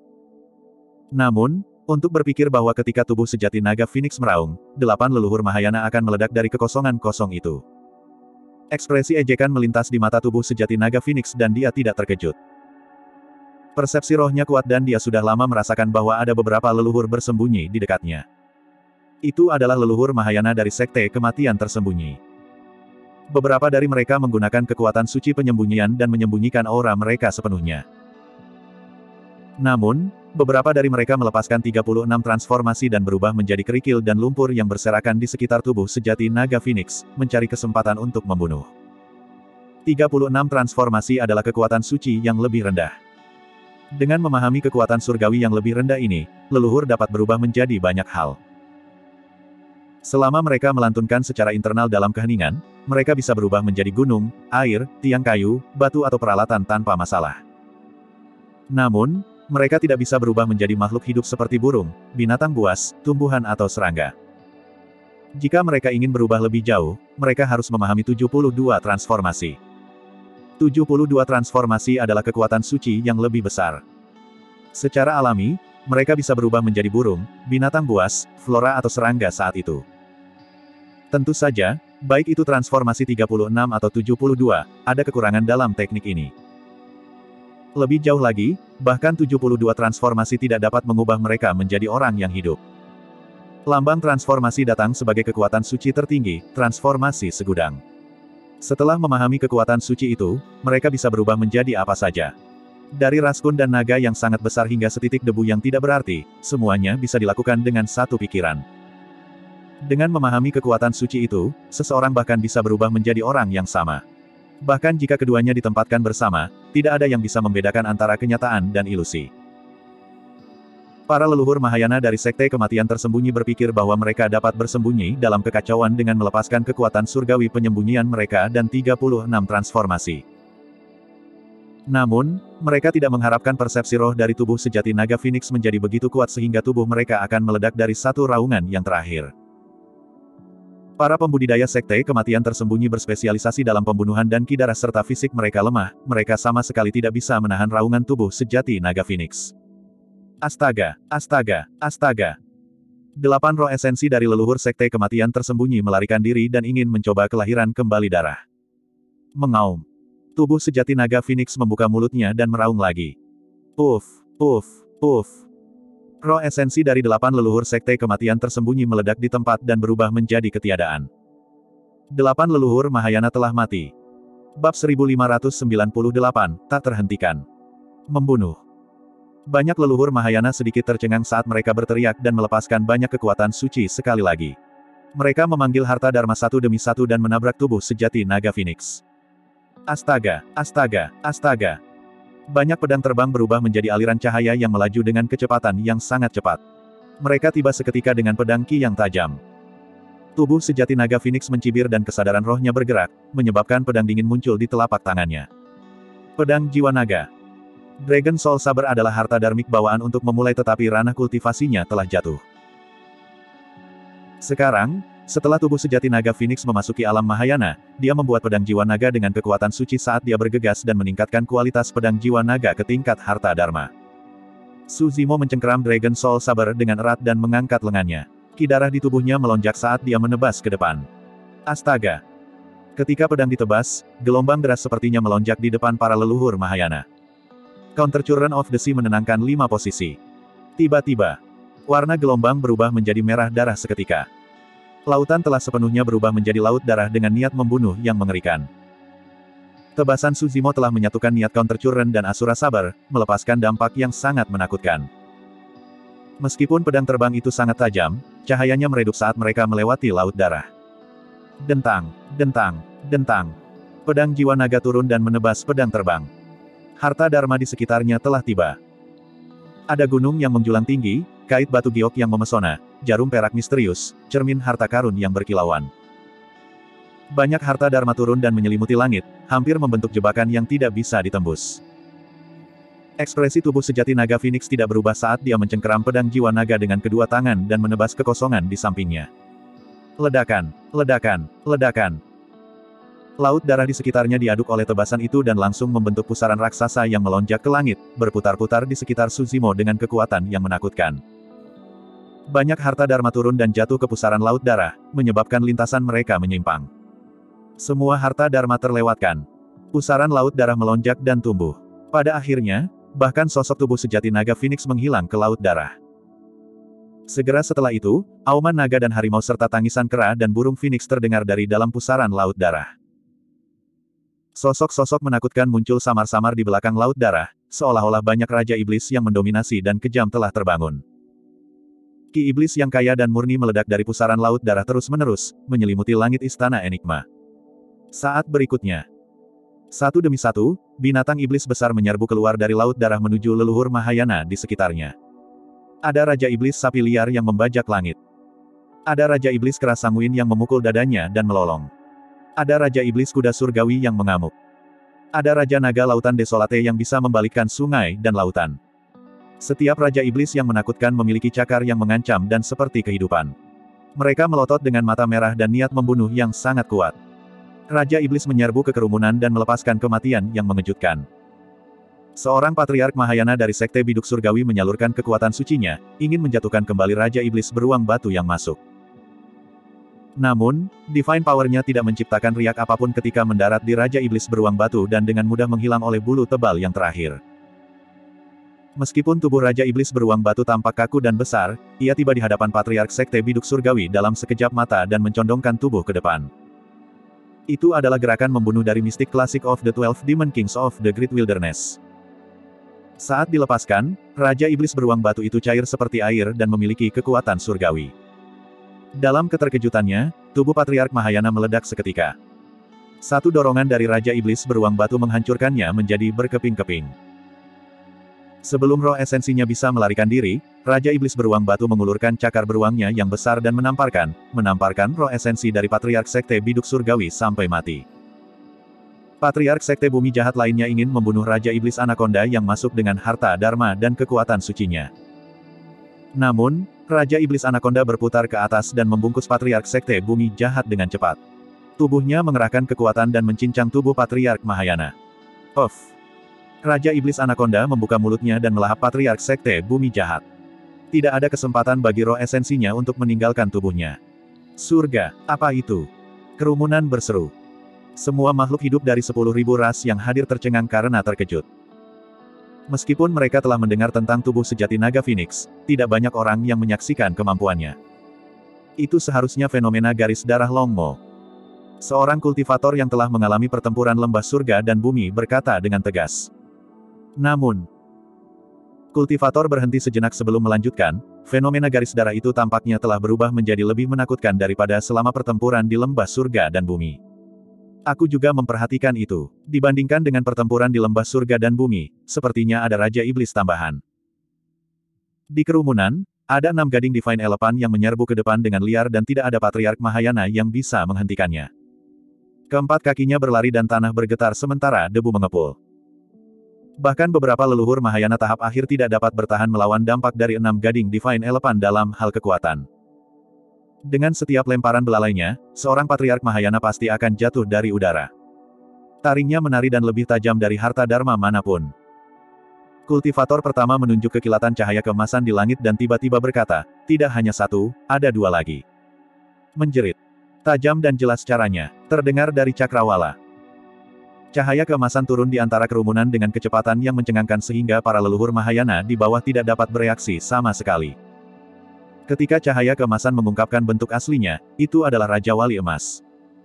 Namun, untuk berpikir bahwa ketika tubuh sejati naga Phoenix meraung, delapan leluhur Mahayana akan meledak dari kekosongan kosong itu. Ekspresi ejekan melintas di mata tubuh sejati naga Phoenix dan dia tidak terkejut. Persepsi rohnya kuat dan dia sudah lama merasakan bahwa ada beberapa leluhur bersembunyi di dekatnya. Itu adalah leluhur Mahayana dari Sekte Kematian Tersembunyi. Beberapa dari mereka menggunakan kekuatan suci penyembunyian dan menyembunyikan aura mereka sepenuhnya. Namun, Beberapa dari mereka melepaskan tiga puluh enam transformasi dan berubah menjadi kerikil dan lumpur yang berserakan di sekitar tubuh sejati naga Phoenix, mencari kesempatan untuk membunuh. tiga puluh enam transformasi adalah kekuatan suci yang lebih rendah. Dengan memahami kekuatan surgawi yang lebih rendah ini, leluhur dapat berubah menjadi banyak hal. Selama mereka melantunkan secara internal dalam keheningan, mereka bisa berubah menjadi gunung, air, tiang kayu, batu atau peralatan tanpa masalah. Namun, mereka tidak bisa berubah menjadi makhluk hidup seperti burung, binatang buas, tumbuhan atau serangga. Jika mereka ingin berubah lebih jauh, mereka harus memahami tujuh puluh dua transformasi. tujuh puluh dua transformasi adalah kekuatan suci yang lebih besar. Secara alami, mereka bisa berubah menjadi burung, binatang buas, flora atau serangga saat itu. Tentu saja, baik itu transformasi tiga puluh enam atau tujuh puluh dua, ada kekurangan dalam teknik ini. Lebih jauh lagi, bahkan tujuh puluh dua transformasi tidak dapat mengubah mereka menjadi orang yang hidup. Lambang transformasi datang sebagai kekuatan suci tertinggi, transformasi segudang. Setelah memahami kekuatan suci itu, mereka bisa berubah menjadi apa saja. Dari raskun dan naga yang sangat besar hingga setitik debu yang tidak berarti, semuanya bisa dilakukan dengan satu pikiran. Dengan memahami kekuatan suci itu, seseorang bahkan bisa berubah menjadi orang yang sama. Bahkan jika keduanya ditempatkan bersama, tidak ada yang bisa membedakan antara kenyataan dan ilusi. Para leluhur Mahayana dari Sekte Kematian Tersembunyi berpikir bahwa mereka dapat bersembunyi dalam kekacauan dengan melepaskan kekuatan surgawi penyembunyian mereka dan tiga puluh enam transformasi. Namun, mereka tidak mengharapkan persepsi roh dari tubuh sejati naga Phoenix menjadi begitu kuat sehingga tubuh mereka akan meledak dari satu raungan yang terakhir. Para pembudidaya Sekte Kematian Tersembunyi berspesialisasi dalam pembunuhan dan ki darah serta fisik mereka lemah, mereka sama sekali tidak bisa menahan raungan tubuh sejati naga Phoenix. Astaga, astaga, astaga. Delapan roh esensi dari leluhur Sekte Kematian Tersembunyi melarikan diri dan ingin mencoba kelahiran kembali darah. Mengaum. Tubuh sejati naga Phoenix membuka mulutnya dan meraung lagi. Uff, uff, uff. Roh esensi dari delapan leluhur Sekte Kematian Tersembunyi meledak di tempat dan berubah menjadi ketiadaan. Delapan leluhur Mahayana telah mati. Bab seribu lima ratus sembilan puluh delapan, tak terhentikan. Membunuh. Banyak leluhur Mahayana sedikit tercengang saat mereka berteriak dan melepaskan banyak kekuatan suci sekali lagi. Mereka memanggil harta dharma satu demi satu dan menabrak tubuh sejati naga Phoenix. Astaga, astaga, astaga. Banyak pedang terbang berubah menjadi aliran cahaya yang melaju dengan kecepatan yang sangat cepat. Mereka tiba seketika dengan pedang ki yang tajam. Tubuh sejati naga Phoenix mencibir dan kesadaran rohnya bergerak, menyebabkan pedang dingin muncul di telapak tangannya. Pedang jiwa naga. Dragon Soul Saber adalah harta dharmik bawaan untuk memulai tetapi ranah kultivasinya telah jatuh. Sekarang, setelah tubuh sejati naga Phoenix memasuki alam Mahayana, dia membuat pedang jiwa naga dengan kekuatan suci saat dia bergegas dan meningkatkan kualitas pedang jiwa naga ke tingkat harta dharma. Su Zimo mencengkeram Dragon Soul Saber dengan erat dan mengangkat lengannya. Ki darah di tubuhnya melonjak saat dia menebas ke depan. Astaga! Ketika pedang ditebas, gelombang deras sepertinya melonjak di depan para leluhur Mahayana. Counter Children of the Sea menenangkan lima posisi. Tiba-tiba, warna gelombang berubah menjadi merah darah seketika. Lautan telah sepenuhnya berubah menjadi laut darah dengan niat membunuh yang mengerikan. Tebasan Su Zimo telah menyatukan niat Counter Children dan Asura Saber, melepaskan dampak yang sangat menakutkan. Meskipun pedang terbang itu sangat tajam, cahayanya meredup saat mereka melewati laut darah. Dentang, dentang, dentang. Pedang jiwa naga turun dan menebas pedang terbang. Harta dharma di sekitarnya telah tiba. Ada gunung yang menjulang tinggi, kait batu giok yang memesona, jarum perak misterius, cermin harta karun yang berkilauan. Banyak harta dharma turun dan menyelimuti langit, hampir membentuk jebakan yang tidak bisa ditembus. Ekspresi tubuh sejati naga Phoenix tidak berubah saat dia mencengkeram pedang jiwa naga dengan kedua tangan dan menebas kekosongan di sampingnya. Ledakan, ledakan, ledakan. Laut darah di sekitarnya diaduk oleh tebasan itu dan langsung membentuk pusaran raksasa yang melonjak ke langit, berputar-putar di sekitar Su Zimo dengan kekuatan yang menakutkan. Banyak harta dharma turun dan jatuh ke pusaran laut darah, menyebabkan lintasan mereka menyimpang. Semua harta dharma terlewatkan. Pusaran laut darah melonjak dan tumbuh. Pada akhirnya, bahkan sosok tubuh sejati naga Phoenix menghilang ke laut darah. Segera setelah itu, auman naga dan harimau serta tangisan kera dan burung Phoenix terdengar dari dalam pusaran laut darah. Sosok-sosok menakutkan muncul samar-samar di belakang laut darah, seolah-olah banyak Raja Iblis yang mendominasi dan kejam telah terbangun. Ki iblis yang kaya dan murni meledak dari pusaran laut darah terus-menerus, menyelimuti langit istana Enigma. Saat berikutnya, satu demi satu, binatang iblis besar menyerbu keluar dari laut darah menuju leluhur Mahayana di sekitarnya. Ada Raja Iblis sapi liar yang membajak langit. Ada Raja Iblis keras sanguin yang memukul dadanya dan melolong. Ada Raja Iblis kuda surgawi yang mengamuk. Ada Raja Naga Lautan Desolate yang bisa membalikkan sungai dan lautan. Setiap Raja Iblis yang menakutkan memiliki cakar yang mengancam dan seperti kehidupan. Mereka melotot dengan mata merah dan niat membunuh yang sangat kuat. Raja Iblis menyerbu ke kerumunan dan melepaskan kematian yang mengejutkan. Seorang patriark Mahayana dari Sekte Biduk Surgawi menyalurkan kekuatan sucinya, ingin menjatuhkan kembali Raja Iblis beruang batu yang masuk. Namun, Divine Power-nya tidak menciptakan riak apapun ketika mendarat di Raja Iblis beruang batu dan dengan mudah menghilang oleh bulu tebal yang terakhir. Meskipun tubuh Raja Iblis beruang batu tampak kaku dan besar, ia tiba di hadapan Patriark Sekte Biduk Surgawi dalam sekejap mata dan mencondongkan tubuh ke depan. Itu adalah gerakan membunuh dari mistik klasik of the Twelve Demon Kings of the Great Wilderness. Saat dilepaskan, Raja Iblis beruang batu itu cair seperti air dan memiliki kekuatan surgawi. Dalam keterkejutannya, tubuh Patriark Mahayana meledak seketika. Satu dorongan dari Raja Iblis beruang batu menghancurkannya menjadi berkeping-keping. Sebelum roh esensinya bisa melarikan diri, Raja Iblis beruang batu mengulurkan cakar beruangnya yang besar dan menamparkan, menamparkan roh esensi dari Patriark Sekte Biduk Surgawi sampai mati. Patriark Sekte Bumi Jahat lainnya ingin membunuh Raja Iblis Anaconda yang masuk dengan harta dharma dan kekuatan sucinya. Namun, Raja Iblis Anaconda berputar ke atas dan membungkus Patriark Sekte Bumi Jahat dengan cepat. Tubuhnya mengerahkan kekuatan dan mencincang tubuh Patriark Mahayana. Puff! Raja Iblis Anaconda membuka mulutnya dan melahap Patriark Sekte Bumi Jahat. Tidak ada kesempatan bagi roh esensinya untuk meninggalkan tubuhnya. Surga, apa itu? Kerumunan berseru. Semua makhluk hidup dari sepuluh ribu ras yang hadir tercengang karena terkejut. Meskipun mereka telah mendengar tentang tubuh sejati naga Phoenix, tidak banyak orang yang menyaksikan kemampuannya. Itu seharusnya fenomena garis darah Longmo. Seorang kultivator yang telah mengalami pertempuran lembah surga dan bumi berkata dengan tegas. Namun, kultivator berhenti sejenak sebelum melanjutkan, fenomena garis darah itu tampaknya telah berubah menjadi lebih menakutkan daripada selama pertempuran di lembah surga dan bumi. Aku juga memperhatikan itu. Dibandingkan dengan pertempuran di lembah surga dan bumi, sepertinya ada Raja Iblis tambahan. Di kerumunan, ada enam gading Divine Elephant yang menyerbu ke depan dengan liar dan tidak ada Patriark Mahayana yang bisa menghentikannya. Keempat kakinya berlari dan tanah bergetar sementara debu mengepul. Bahkan beberapa leluhur Mahayana tahap akhir tidak dapat bertahan melawan dampak dari enam gading Divine Elephant dalam hal kekuatan. Dengan setiap lemparan belalainya, seorang Patriark Mahayana pasti akan jatuh dari udara. Taringnya menari dan lebih tajam dari harta dharma manapun. Kultivator pertama menunjuk kekilatan cahaya keemasan di langit dan tiba-tiba berkata, tidak hanya satu, ada dua lagi. Menjerit. Tajam dan jelas caranya, terdengar dari cakrawala. Cahaya keemasan turun di antara kerumunan dengan kecepatan yang mencengangkan sehingga para leluhur Mahayana di bawah tidak dapat bereaksi sama sekali. Ketika cahaya keemasan mengungkapkan bentuk aslinya, itu adalah Raja Wali Emas.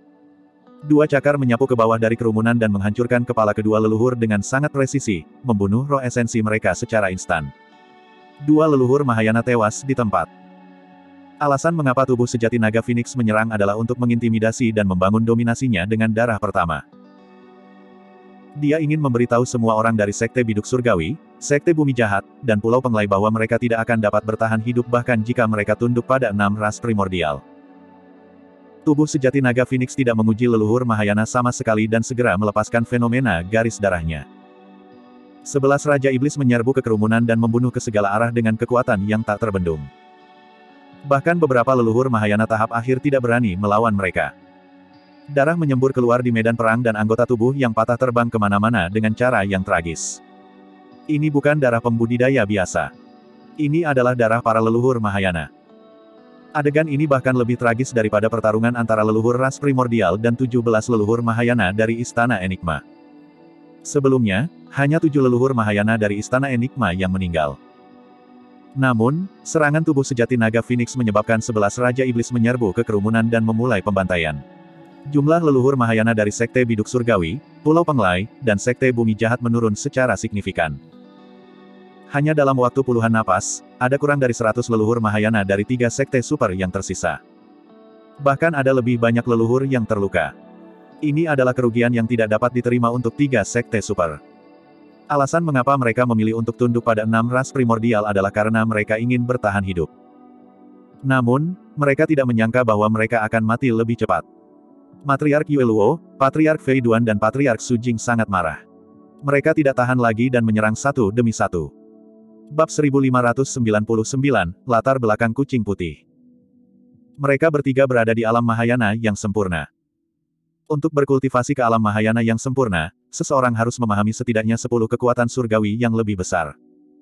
Dua cakar menyapu ke bawah dari kerumunan dan menghancurkan kepala kedua leluhur dengan sangat presisi, membunuh roh esensi mereka secara instan. Dua leluhur Mahayana tewas di tempat. Alasan mengapa tubuh sejati naga Phoenix menyerang adalah untuk mengintimidasi dan membangun dominasinya dengan darah pertama. Dia ingin memberitahu semua orang dari Sekte Biduk Surgawi, Sekte Bumi Jahat, dan Pulau Penglai bahwa mereka tidak akan dapat bertahan hidup bahkan jika mereka tunduk pada enam ras primordial. Tubuh sejati naga Phoenix tidak menguji leluhur Mahayana sama sekali dan segera melepaskan fenomena garis darahnya. Sebelas Raja Iblis menyerbu ke kerumunan dan membunuh ke segala arah dengan kekuatan yang tak terbendung. Bahkan beberapa leluhur Mahayana tahap akhir tidak berani melawan mereka. Darah menyembur keluar di medan perang dan anggota tubuh yang patah terbang kemana-mana dengan cara yang tragis. Ini bukan darah pembudidaya biasa. Ini adalah darah para leluhur Mahayana. Adegan ini bahkan lebih tragis daripada pertarungan antara leluhur ras primordial dan tujuh belas leluhur Mahayana dari Istana Enigma. Sebelumnya, hanya tujuh leluhur Mahayana dari Istana Enigma yang meninggal. Namun, serangan tubuh sejati naga Phoenix menyebabkan sebelas Raja Iblis menyerbu ke kerumunan dan memulai pembantaian. Jumlah leluhur Mahayana dari Sekte Biduk Surgawi, Pulau Penglai, dan Sekte Bumi Jahat menurun secara signifikan. Hanya dalam waktu puluhan napas, ada kurang dari seratus leluhur Mahayana dari tiga sekte super yang tersisa. Bahkan ada lebih banyak leluhur yang terluka. Ini adalah kerugian yang tidak dapat diterima untuk tiga sekte super. Alasan mengapa mereka memilih untuk tunduk pada enam ras primordial adalah karena mereka ingin bertahan hidup. Namun, mereka tidak menyangka bahwa mereka akan mati lebih cepat. Matriark Yue Luo, Patriark Fei Duan dan Patriark Su Jing sangat marah. Mereka tidak tahan lagi dan menyerang satu demi satu. Bab seribu lima ratus sembilan puluh sembilan, Latar Belakang Kucing Putih. Mereka bertiga berada di alam Mahayana yang sempurna. Untuk berkultivasi ke alam Mahayana yang sempurna, seseorang harus memahami setidaknya sepuluh kekuatan surgawi yang lebih besar.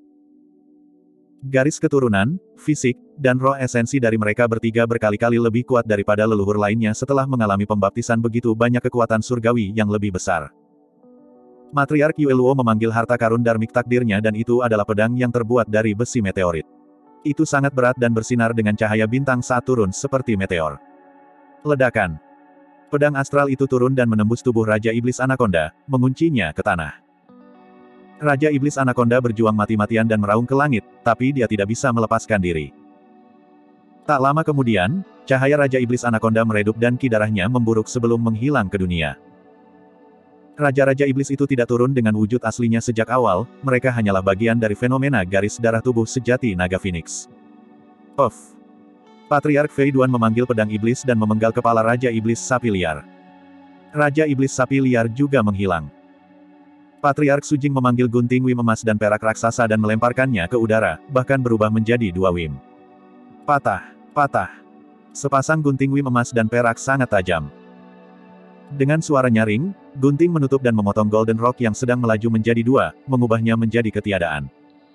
Garis keturunan, fisik, dan roh esensi dari mereka bertiga berkali-kali lebih kuat daripada leluhur lainnya setelah mengalami pembaptisan begitu banyak kekuatan surgawi yang lebih besar. Matriark Yue Luo memanggil harta karun darmik takdirnya dan itu adalah pedang yang terbuat dari besi meteorit. Itu sangat berat dan bersinar dengan cahaya bintang saat turun seperti meteor. Ledakan. Pedang astral itu turun dan menembus tubuh Raja Iblis Anaconda, menguncinya ke tanah. Raja Iblis Anaconda berjuang mati-matian dan meraung ke langit, tapi dia tidak bisa melepaskan diri. Tak lama kemudian, cahaya Raja Iblis Anaconda meredup dan ki darahnya memburuk sebelum menghilang ke dunia. Raja-raja iblis itu tidak turun dengan wujud aslinya sejak awal, mereka hanyalah bagian dari fenomena garis darah tubuh sejati naga Phoenix. Puff. Patriark Fei Duan memanggil pedang iblis dan memenggal kepala Raja Iblis Sapi Liar. Raja Iblis Sapi Liar juga menghilang. Patriark Su Jing memanggil gunting wim emas dan perak raksasa dan melemparkannya ke udara, bahkan berubah menjadi dua wim. Patah, patah. Sepasang gunting wim emas dan perak sangat tajam. Dengan suara nyaring, gunting menutup dan memotong Golden Rock yang sedang melaju menjadi dua, mengubahnya menjadi ketiadaan.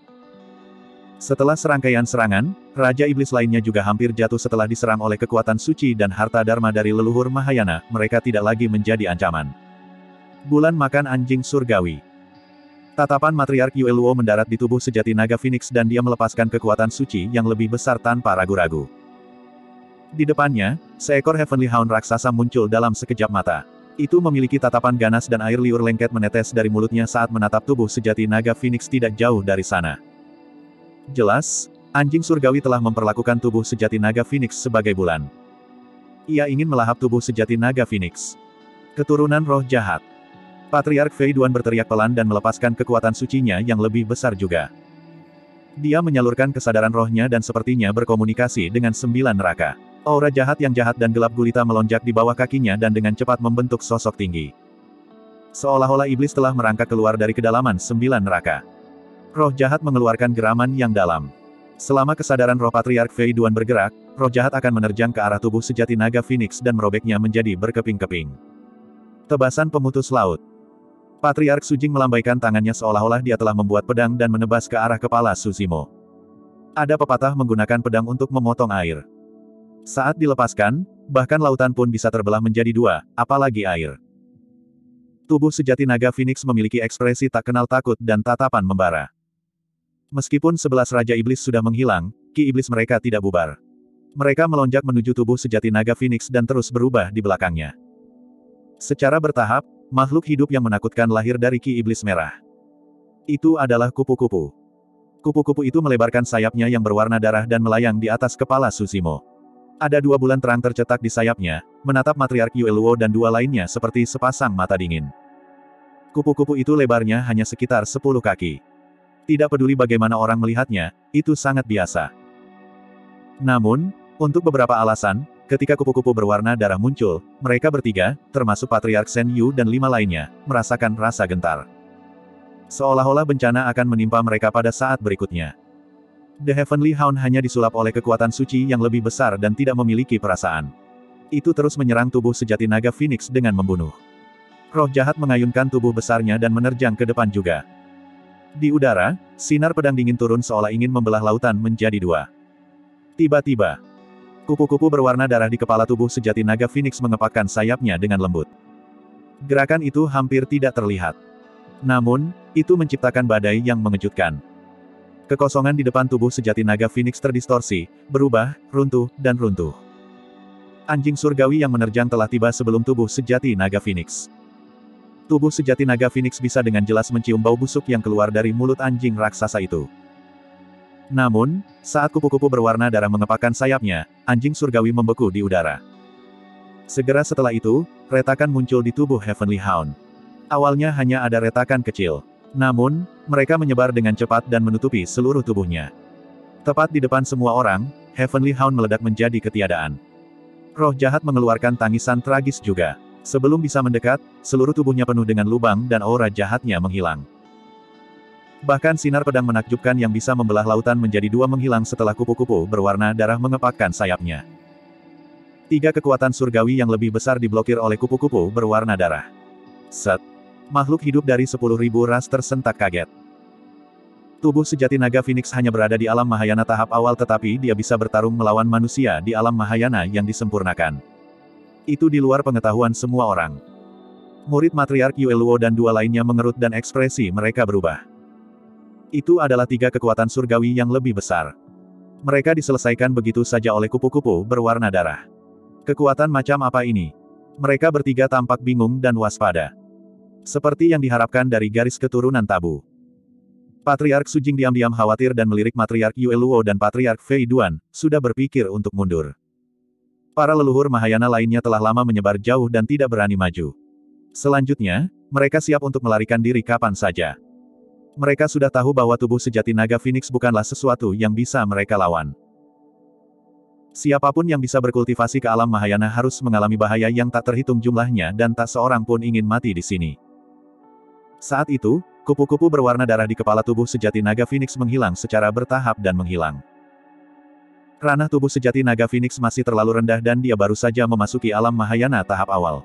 Setelah serangkaian serangan, Raja Iblis lainnya juga hampir jatuh setelah diserang oleh kekuatan suci dan harta dharma dari leluhur Mahayana, mereka tidak lagi menjadi ancaman. Bulan makan anjing surgawi. Tatapan Matriark Yue Luo mendarat di tubuh sejati naga Phoenix dan dia melepaskan kekuatan suci yang lebih besar tanpa ragu-ragu. Di depannya, seekor Heavenly Hound raksasa muncul dalam sekejap mata. Itu memiliki tatapan ganas dan air liur lengket menetes dari mulutnya saat menatap tubuh sejati naga Phoenix tidak jauh dari sana. Jelas, anjing surgawi telah memperlakukan tubuh sejati naga Phoenix sebagai bulan. Ia ingin melahap tubuh sejati naga Phoenix. Keturunan roh jahat. Patriark Fei Duan berteriak pelan dan melepaskan kekuatan sucinya yang lebih besar juga. Dia menyalurkan kesadaran rohnya dan sepertinya berkomunikasi dengan sembilan neraka. Aura jahat yang jahat dan gelap gulita melonjak di bawah kakinya dan dengan cepat membentuk sosok tinggi. Seolah-olah iblis telah merangkak keluar dari kedalaman sembilan neraka. Roh jahat mengeluarkan geraman yang dalam. Selama kesadaran roh Patriark Fei Duan bergerak, roh jahat akan menerjang ke arah tubuh sejati naga Phoenix dan merobeknya menjadi berkeping-keping. Tebasan pemutus laut. Patriark Su Jing melambaikan tangannya seolah-olah dia telah membuat pedang dan menebas ke arah kepala Su Zimo. Ada pepatah menggunakan pedang untuk memotong air. Saat dilepaskan, bahkan lautan pun bisa terbelah menjadi dua, apalagi air. Tubuh sejati naga Phoenix memiliki ekspresi tak kenal takut dan tatapan membara. Meskipun sebelas Raja Iblis sudah menghilang, ki iblis mereka tidak bubar. Mereka melonjak menuju tubuh sejati naga Phoenix dan terus berubah di belakangnya. Secara bertahap, makhluk hidup yang menakutkan lahir dari ki iblis merah. Itu adalah kupu-kupu. Kupu-kupu itu melebarkan sayapnya yang berwarna darah dan melayang di atas kepala Su Zimo. Ada dua bulan terang tercetak di sayapnya, menatap Matriark Yue Luo dan dua lainnya seperti sepasang mata dingin. Kupu-kupu itu lebarnya hanya sekitar sepuluh kaki. Tidak peduli bagaimana orang melihatnya, itu sangat biasa. Namun, untuk beberapa alasan, ketika kupu-kupu berwarna darah muncul, mereka bertiga, termasuk Patriark Shen Yu dan lima lainnya, merasakan rasa gentar. Seolah-olah bencana akan menimpa mereka pada saat berikutnya. The Heavenly Hound hanya disulap oleh kekuatan suci yang lebih besar dan tidak memiliki perasaan. Itu terus menyerang tubuh sejati naga Phoenix dengan membunuh. Roh jahat mengayunkan tubuh besarnya dan menerjang ke depan juga. Di udara, sinar pedang dingin turun seolah ingin membelah lautan menjadi dua. Tiba-tiba, kupu-kupu berwarna darah di kepala tubuh sejati naga Phoenix mengepakkan sayapnya dengan lembut. Gerakan itu hampir tidak terlihat. Namun, itu menciptakan badai yang mengejutkan. Kekosongan di depan tubuh sejati naga Phoenix terdistorsi, berubah, runtuh, dan runtuh. Anjing surgawi yang menerjang telah tiba sebelum tubuh sejati naga Phoenix. Tubuh sejati naga Phoenix bisa dengan jelas mencium bau busuk yang keluar dari mulut anjing raksasa itu. Namun, saat kupu-kupu berwarna darah mengepakkan sayapnya, anjing surgawi membeku di udara. Segera setelah itu, retakan muncul di tubuh Heavenly Hound. Awalnya hanya ada retakan kecil. Namun, mereka menyebar dengan cepat dan menutupi seluruh tubuhnya. Tepat di depan semua orang, Heavenly Hound meledak menjadi ketiadaan. Roh jahat mengeluarkan tangisan tragis juga. Sebelum bisa mendekat, seluruh tubuhnya penuh dengan lubang dan aura jahatnya menghilang. Bahkan sinar pedang menakjubkan yang bisa membelah lautan menjadi dua menghilang setelah kupu-kupu berwarna darah mengepakkan sayapnya. Tiga kekuatan surgawi yang lebih besar diblokir oleh kupu-kupu berwarna darah. Set. Makhluk hidup dari sepuluh ribu ras tersentak kaget. Tubuh sejati naga Phoenix hanya berada di alam Mahayana tahap awal tetapi dia bisa bertarung melawan manusia di alam Mahayana yang disempurnakan. Itu di luar pengetahuan semua orang. Murid matriark Yue Luo dan dua lainnya mengerut dan ekspresi mereka berubah. Itu adalah tiga kekuatan surgawi yang lebih besar. Mereka diselesaikan begitu saja oleh kupu-kupu berwarna darah. Kekuatan macam apa ini? Mereka bertiga tampak bingung dan waspada. Seperti yang diharapkan dari garis keturunan tabu. Patriark Sujing diam-diam khawatir dan melirik matriark Yue Luo dan patriark Fei Duan, sudah berpikir untuk mundur. Para leluhur Mahayana lainnya telah lama menyebar jauh dan tidak berani maju. Selanjutnya, mereka siap untuk melarikan diri kapan saja. Mereka sudah tahu bahwa tubuh sejati naga Phoenix bukanlah sesuatu yang bisa mereka lawan. Siapapun yang bisa berkultivasi ke alam Mahayana harus mengalami bahaya yang tak terhitung jumlahnya dan tak seorang pun ingin mati di sini. Saat itu, kupu-kupu berwarna darah di kepala tubuh sejati naga Phoenix menghilang secara bertahap dan menghilang. Ranah tubuh sejati naga Phoenix masih terlalu rendah dan dia baru saja memasuki alam Mahayana tahap awal.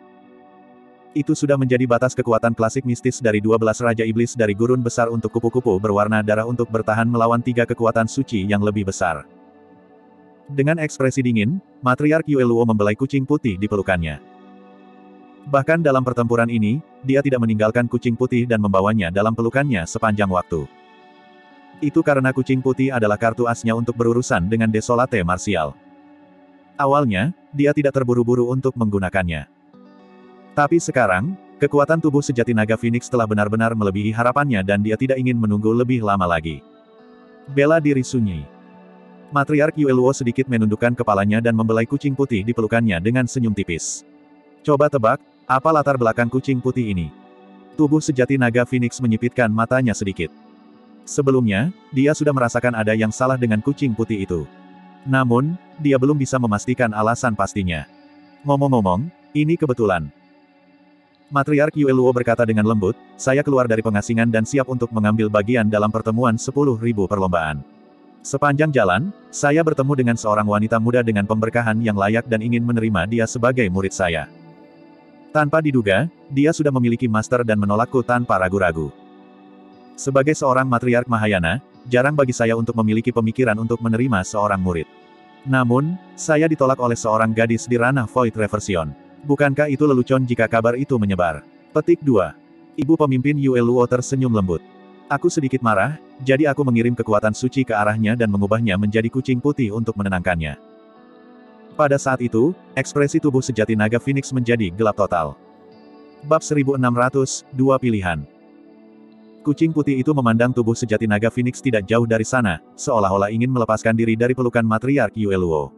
Itu sudah menjadi batas kekuatan klasik mistis dari dua belas Raja Iblis dari gurun besar untuk kupu-kupu berwarna darah untuk bertahan melawan tiga kekuatan suci yang lebih besar. Dengan ekspresi dingin, matriark Yue Luo membelai kucing putih di pelukannya. Bahkan dalam pertempuran ini, dia tidak meninggalkan kucing putih dan membawanya dalam pelukannya sepanjang waktu. Itu karena kucing putih adalah kartu asnya untuk berurusan dengan Desolate Martial. Awalnya, dia tidak terburu-buru untuk menggunakannya. Tapi sekarang, kekuatan tubuh sejati naga Phoenix telah benar-benar melebihi harapannya dan dia tidak ingin menunggu lebih lama lagi. Bela diri sunyi. Matriark Yue Luo sedikit menundukkan kepalanya dan membelai kucing putih di pelukannya dengan senyum tipis. Coba tebak, apa latar belakang kucing putih ini? Tubuh sejati naga Phoenix menyipitkan matanya sedikit. Sebelumnya, dia sudah merasakan ada yang salah dengan kucing putih itu. Namun, dia belum bisa memastikan alasan pastinya. Ngomong-ngomong, ini kebetulan. Matriark Yue Luo berkata dengan lembut, saya keluar dari pengasingan dan siap untuk mengambil bagian dalam pertemuan sepuluh ribu perlombaan. Sepanjang jalan, saya bertemu dengan seorang wanita muda dengan pemberkahan yang layak dan ingin menerima dia sebagai murid saya. Tanpa diduga, dia sudah memiliki master dan menolakku tanpa ragu-ragu. Sebagai seorang matriark Mahayana, jarang bagi saya untuk memiliki pemikiran untuk menerima seorang murid. Namun, saya ditolak oleh seorang gadis di ranah Void Reversion. Bukankah itu lelucon jika kabar itu menyebar? Petik dua. Ibu pemimpin Yue Luo tersenyum lembut. Aku sedikit marah, jadi aku mengirim kekuatan suci ke arahnya dan mengubahnya menjadi kucing putih untuk menenangkannya. Pada saat itu, ekspresi tubuh sejati naga Phoenix menjadi gelap total. Bab seribu enam ratus dua pilihan. Kucing putih itu memandang tubuh sejati naga Phoenix tidak jauh dari sana, seolah-olah ingin melepaskan diri dari pelukan matriark Yue Luo.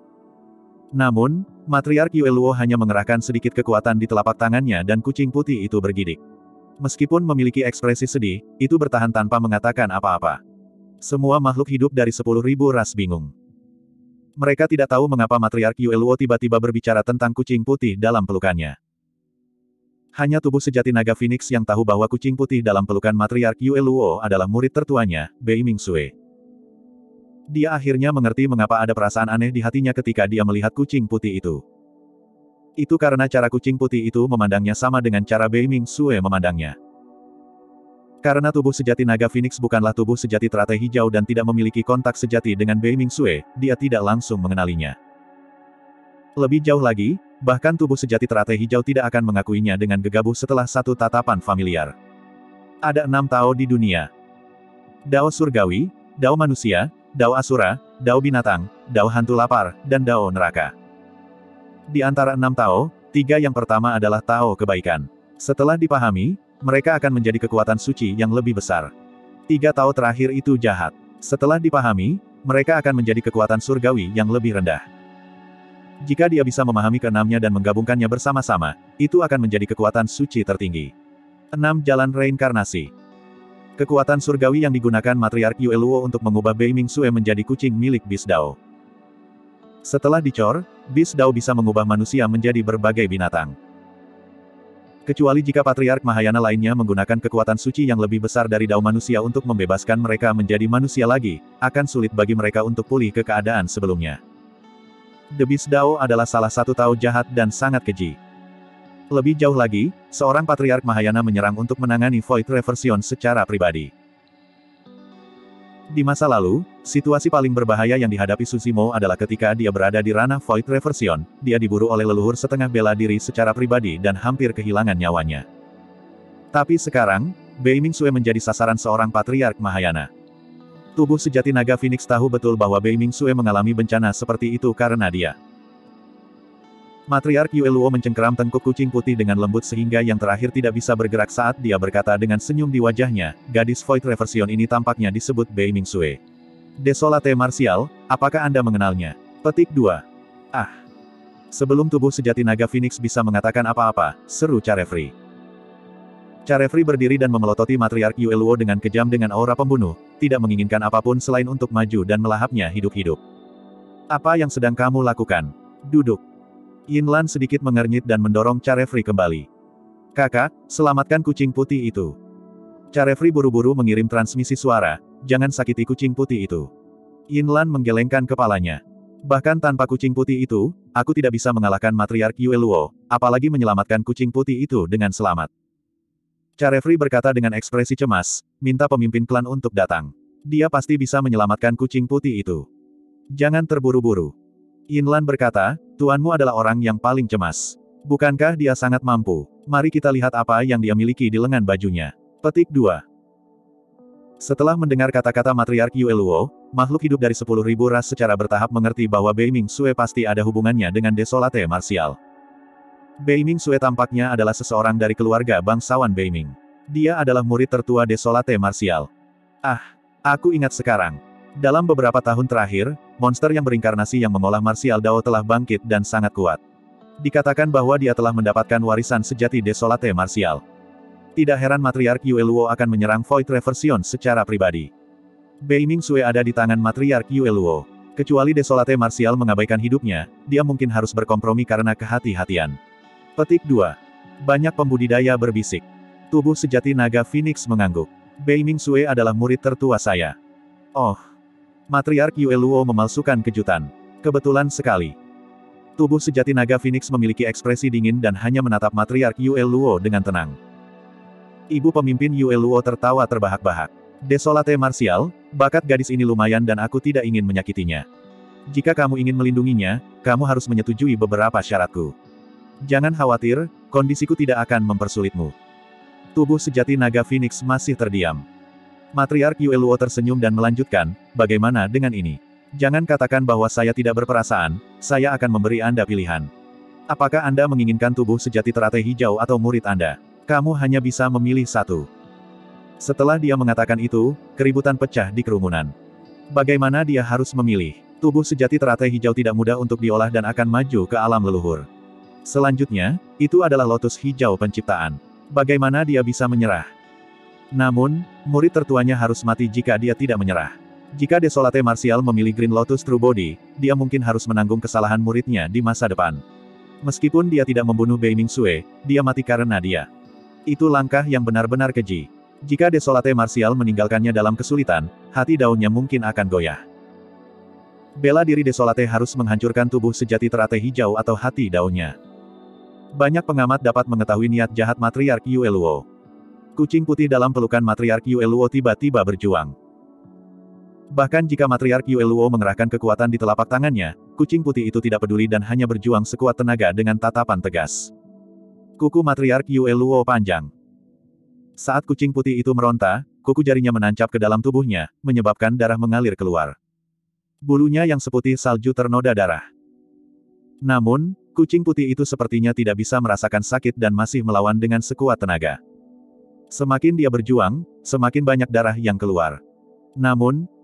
Namun, matriark Yue Luo hanya mengerahkan sedikit kekuatan di telapak tangannya dan kucing putih itu bergidik. Meskipun memiliki ekspresi sedih, itu bertahan tanpa mengatakan apa-apa. Semua makhluk hidup dari sepuluh ribu ras bingung. Mereka tidak tahu mengapa matriark Yue Luo tiba-tiba berbicara tentang kucing putih dalam pelukannya. Hanya tubuh sejati naga Phoenix yang tahu bahwa kucing putih dalam pelukan matriark Yue Luo adalah murid tertuanya, Bei Mingxue. Dia akhirnya mengerti mengapa ada perasaan aneh di hatinya ketika dia melihat kucing putih itu. Itu karena cara kucing putih itu memandangnya sama dengan cara Bei Mingxue memandangnya. Karena tubuh sejati naga Phoenix bukanlah tubuh sejati teratai hijau dan tidak memiliki kontak sejati dengan Bei Mingxue, dia tidak langsung mengenalinya. Lebih jauh lagi, bahkan tubuh sejati teratai hijau tidak akan mengakuinya dengan gegabah setelah satu tatapan familiar. Ada enam Tao di dunia. Dao Surgawi, Dao Manusia, Dao Asura, Dao Binatang, Dao Hantu Lapar, dan Dao Neraka. Di antara enam Tao, tiga yang pertama adalah Tao Kebaikan. Setelah dipahami, mereka akan menjadi kekuatan suci yang lebih besar. Tiga Tao terakhir itu jahat. Setelah dipahami, mereka akan menjadi kekuatan surgawi yang lebih rendah. Jika dia bisa memahami keenamnya dan menggabungkannya bersama-sama, itu akan menjadi kekuatan suci tertinggi. enam Jalan Reinkarnasi. Kekuatan surgawi yang digunakan Matriark Yue Luo untuk mengubah Bei Ming Sue menjadi kucing milik Beast Dao. Setelah dicor, Beast Dao bisa mengubah manusia menjadi berbagai binatang. Kecuali jika Patriark Mahayana lainnya menggunakan kekuatan suci yang lebih besar dari Dao manusia untuk membebaskan mereka menjadi manusia lagi, akan sulit bagi mereka untuk pulih ke keadaan sebelumnya. The Beast Dao adalah salah satu Tao jahat dan sangat keji. Lebih jauh lagi, seorang Patriark Mahayana menyerang untuk menangani Void Reversion secara pribadi. Di masa lalu, situasi paling berbahaya yang dihadapi Susimo adalah ketika dia berada di ranah Void Reversion, dia diburu oleh leluhur setengah bela diri secara pribadi dan hampir kehilangan nyawanya. Tapi sekarang, Bei Ming Sue menjadi sasaran seorang Patriark Mahayana. Tubuh sejati naga Phoenix tahu betul bahwa Bei Ming Sue mengalami bencana seperti itu karena dia. Matriark Yue Luo mencengkeram tengkuk kucing putih dengan lembut sehingga yang terakhir tidak bisa bergerak saat dia berkata dengan senyum di wajahnya, gadis Void Reversion ini tampaknya disebut Bei Ming Sue. Desolate Martial, apakah Anda mengenalnya? Petik dua. Ah. Sebelum tubuh sejati naga Phoenix bisa mengatakan apa-apa, seru Carefree. Carefree berdiri dan memelototi Matriark Yue Luo dengan kejam dengan aura pembunuh, tidak menginginkan apapun selain untuk maju dan melahapnya hidup-hidup. Apa yang sedang kamu lakukan? Duduk. Yinlan sedikit mengernyit dan mendorong Carefree kembali. Kakak, selamatkan kucing putih itu. Carefree buru-buru mengirim transmisi suara, jangan sakiti kucing putih itu. Yinlan menggelengkan kepalanya. Bahkan tanpa kucing putih itu, aku tidak bisa mengalahkan Matriark Yue Luo, apalagi menyelamatkan kucing putih itu dengan selamat. Carefree berkata dengan ekspresi cemas, minta pemimpin klan untuk datang. Dia pasti bisa menyelamatkan kucing putih itu. Jangan terburu-buru. Yinlan berkata, tuanmu adalah orang yang paling cemas. Bukankah dia sangat mampu? Mari kita lihat apa yang dia miliki di lengan bajunya. Petik dua. Setelah mendengar kata-kata Matriark Yue Luo, makhluk hidup dari sepuluh ribu ras secara bertahap mengerti bahwa Bei Ming Sue pasti ada hubungannya dengan Desolate Martial. Bei Ming Sue tampaknya adalah seseorang dari keluarga bangsawan Bei Ming. Dia adalah murid tertua Desolate Martial. Ah, aku ingat sekarang. Dalam beberapa tahun terakhir, monster yang berinkarnasi yang mengolah Martial Dao telah bangkit dan sangat kuat. Dikatakan bahwa dia telah mendapatkan warisan sejati Desolate Martial. Tidak heran Matriark Yue Luo akan menyerang Void Reversion secara pribadi. Bei Ming Sue ada di tangan Matriark Yue Luo. Kecuali Desolate Martial mengabaikan hidupnya, dia mungkin harus berkompromi karena kehati-hatian. Petik dua. Banyak pembudidaya berbisik. Tubuh sejati naga Phoenix mengangguk. Bei Ming Sue adalah murid tertua saya. Oh. Matriark Yue Luo memalsukan kejutan. Kebetulan sekali. Tubuh sejati naga Phoenix memiliki ekspresi dingin dan hanya menatap Matriark Yue Luo dengan tenang. Ibu pemimpin Yue Luo tertawa terbahak-bahak. Desolate Martial, bakat gadis ini lumayan dan aku tidak ingin menyakitinya. Jika kamu ingin melindunginya, kamu harus menyetujui beberapa syaratku. Jangan khawatir, kondisiku tidak akan mempersulitmu. Tubuh sejati naga Phoenix masih terdiam. Matriark Yue Luo tersenyum dan melanjutkan, bagaimana dengan ini? Jangan katakan bahwa saya tidak berperasaan, saya akan memberi Anda pilihan. Apakah Anda menginginkan tubuh sejati teratai hijau atau murid Anda? Kamu hanya bisa memilih satu. Setelah dia mengatakan itu, keributan pecah di kerumunan. Bagaimana dia harus memilih? Tubuh sejati teratai hijau tidak mudah untuk diolah dan akan maju ke alam leluhur. Selanjutnya, itu adalah lotus hijau penciptaan. Bagaimana dia bisa menyerah? Namun, murid tertuanya harus mati jika dia tidak menyerah. Jika Desolate Martial memilih Green Lotus True Body, dia mungkin harus menanggung kesalahan muridnya di masa depan. Meskipun dia tidak membunuh Bei Ming Sue, dia mati karena dia. Itu langkah yang benar-benar keji. Jika Desolate Martial meninggalkannya dalam kesulitan, hati daunnya mungkin akan goyah. Bela diri Desolate harus menghancurkan tubuh sejati teratai hijau atau hati daunnya. Banyak pengamat dapat mengetahui niat jahat Matriark Yue Luo. Kucing putih dalam pelukan Matriark Yue Luo tiba-tiba berjuang. Bahkan jika Matriark Yue Luo mengerahkan kekuatan di telapak tangannya, kucing putih itu tidak peduli dan hanya berjuang sekuat tenaga dengan tatapan tegas. Kuku Matriark Yue Luo panjang. Saat kucing putih itu meronta, kuku jarinya menancap ke dalam tubuhnya, menyebabkan darah mengalir keluar. Bulunya yang seputih salju ternoda darah. Namun, kucing putih itu sepertinya tidak bisa merasakan sakit dan masih melawan dengan sekuat tenaga. Semakin dia berjuang, semakin banyak darah yang keluar. Namun,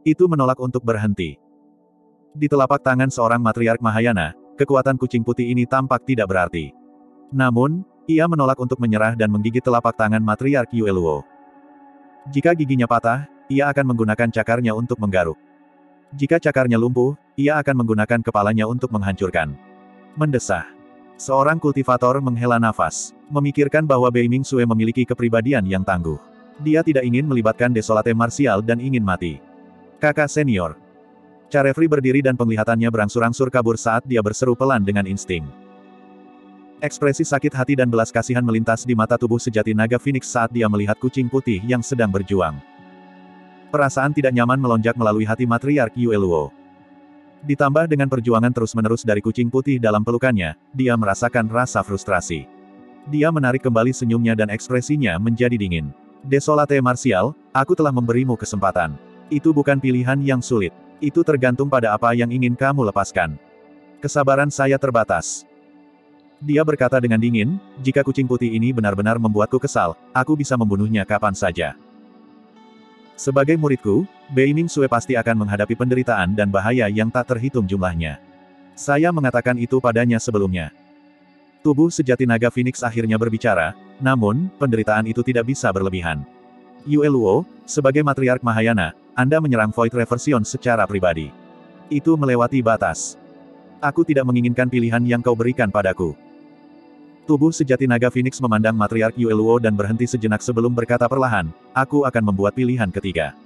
Itu menolak untuk berhenti. Di telapak tangan seorang matriark Mahayana, kekuatan kucing putih ini tampak tidak berarti. Namun, ia menolak untuk menyerah dan menggigit telapak tangan matriark Yue Luo. Jika giginya patah, ia akan menggunakan cakarnya untuk menggaruk. Jika cakarnya lumpuh, ia akan menggunakan kepalanya untuk menghancurkan. Mendesah. Seorang kultivator menghela nafas, memikirkan bahwa Bei Mingxue memiliki kepribadian yang tangguh. Dia tidak ingin melibatkan desolate marsial dan ingin mati. Kakak senior. Carefree berdiri dan penglihatannya berangsur-angsur kabur saat dia berseru pelan dengan insting. Ekspresi sakit hati dan belas kasihan melintas di mata tubuh sejati naga Phoenix saat dia melihat kucing putih yang sedang berjuang. Perasaan tidak nyaman melonjak melalui hati matriark Yue Luo. Ditambah dengan perjuangan terus-menerus dari kucing putih dalam pelukannya, dia merasakan rasa frustrasi. Dia menarik kembali senyumnya dan ekspresinya menjadi dingin. Desolate marsial, aku telah memberimu kesempatan. Itu bukan pilihan yang sulit. Itu tergantung pada apa yang ingin kamu lepaskan. Kesabaran saya terbatas. Dia berkata dengan dingin, jika kucing putih ini benar-benar membuatku kesal, aku bisa membunuhnya kapan saja. Sebagai muridku, Bei Mingxue pasti akan menghadapi penderitaan dan bahaya yang tak terhitung jumlahnya. Saya mengatakan itu padanya sebelumnya. Tubuh sejati naga Phoenix akhirnya berbicara, namun, penderitaan itu tidak bisa berlebihan. Yue Luo, sebagai matriark Mahayana, Anda menyerang Void Reversion secara pribadi. Itu melewati batas. Aku tidak menginginkan pilihan yang kau berikan padaku. Tubuh sejati naga Phoenix memandang matriark Yue Luo dan berhenti sejenak sebelum berkata perlahan, aku akan membuat pilihan ketiga.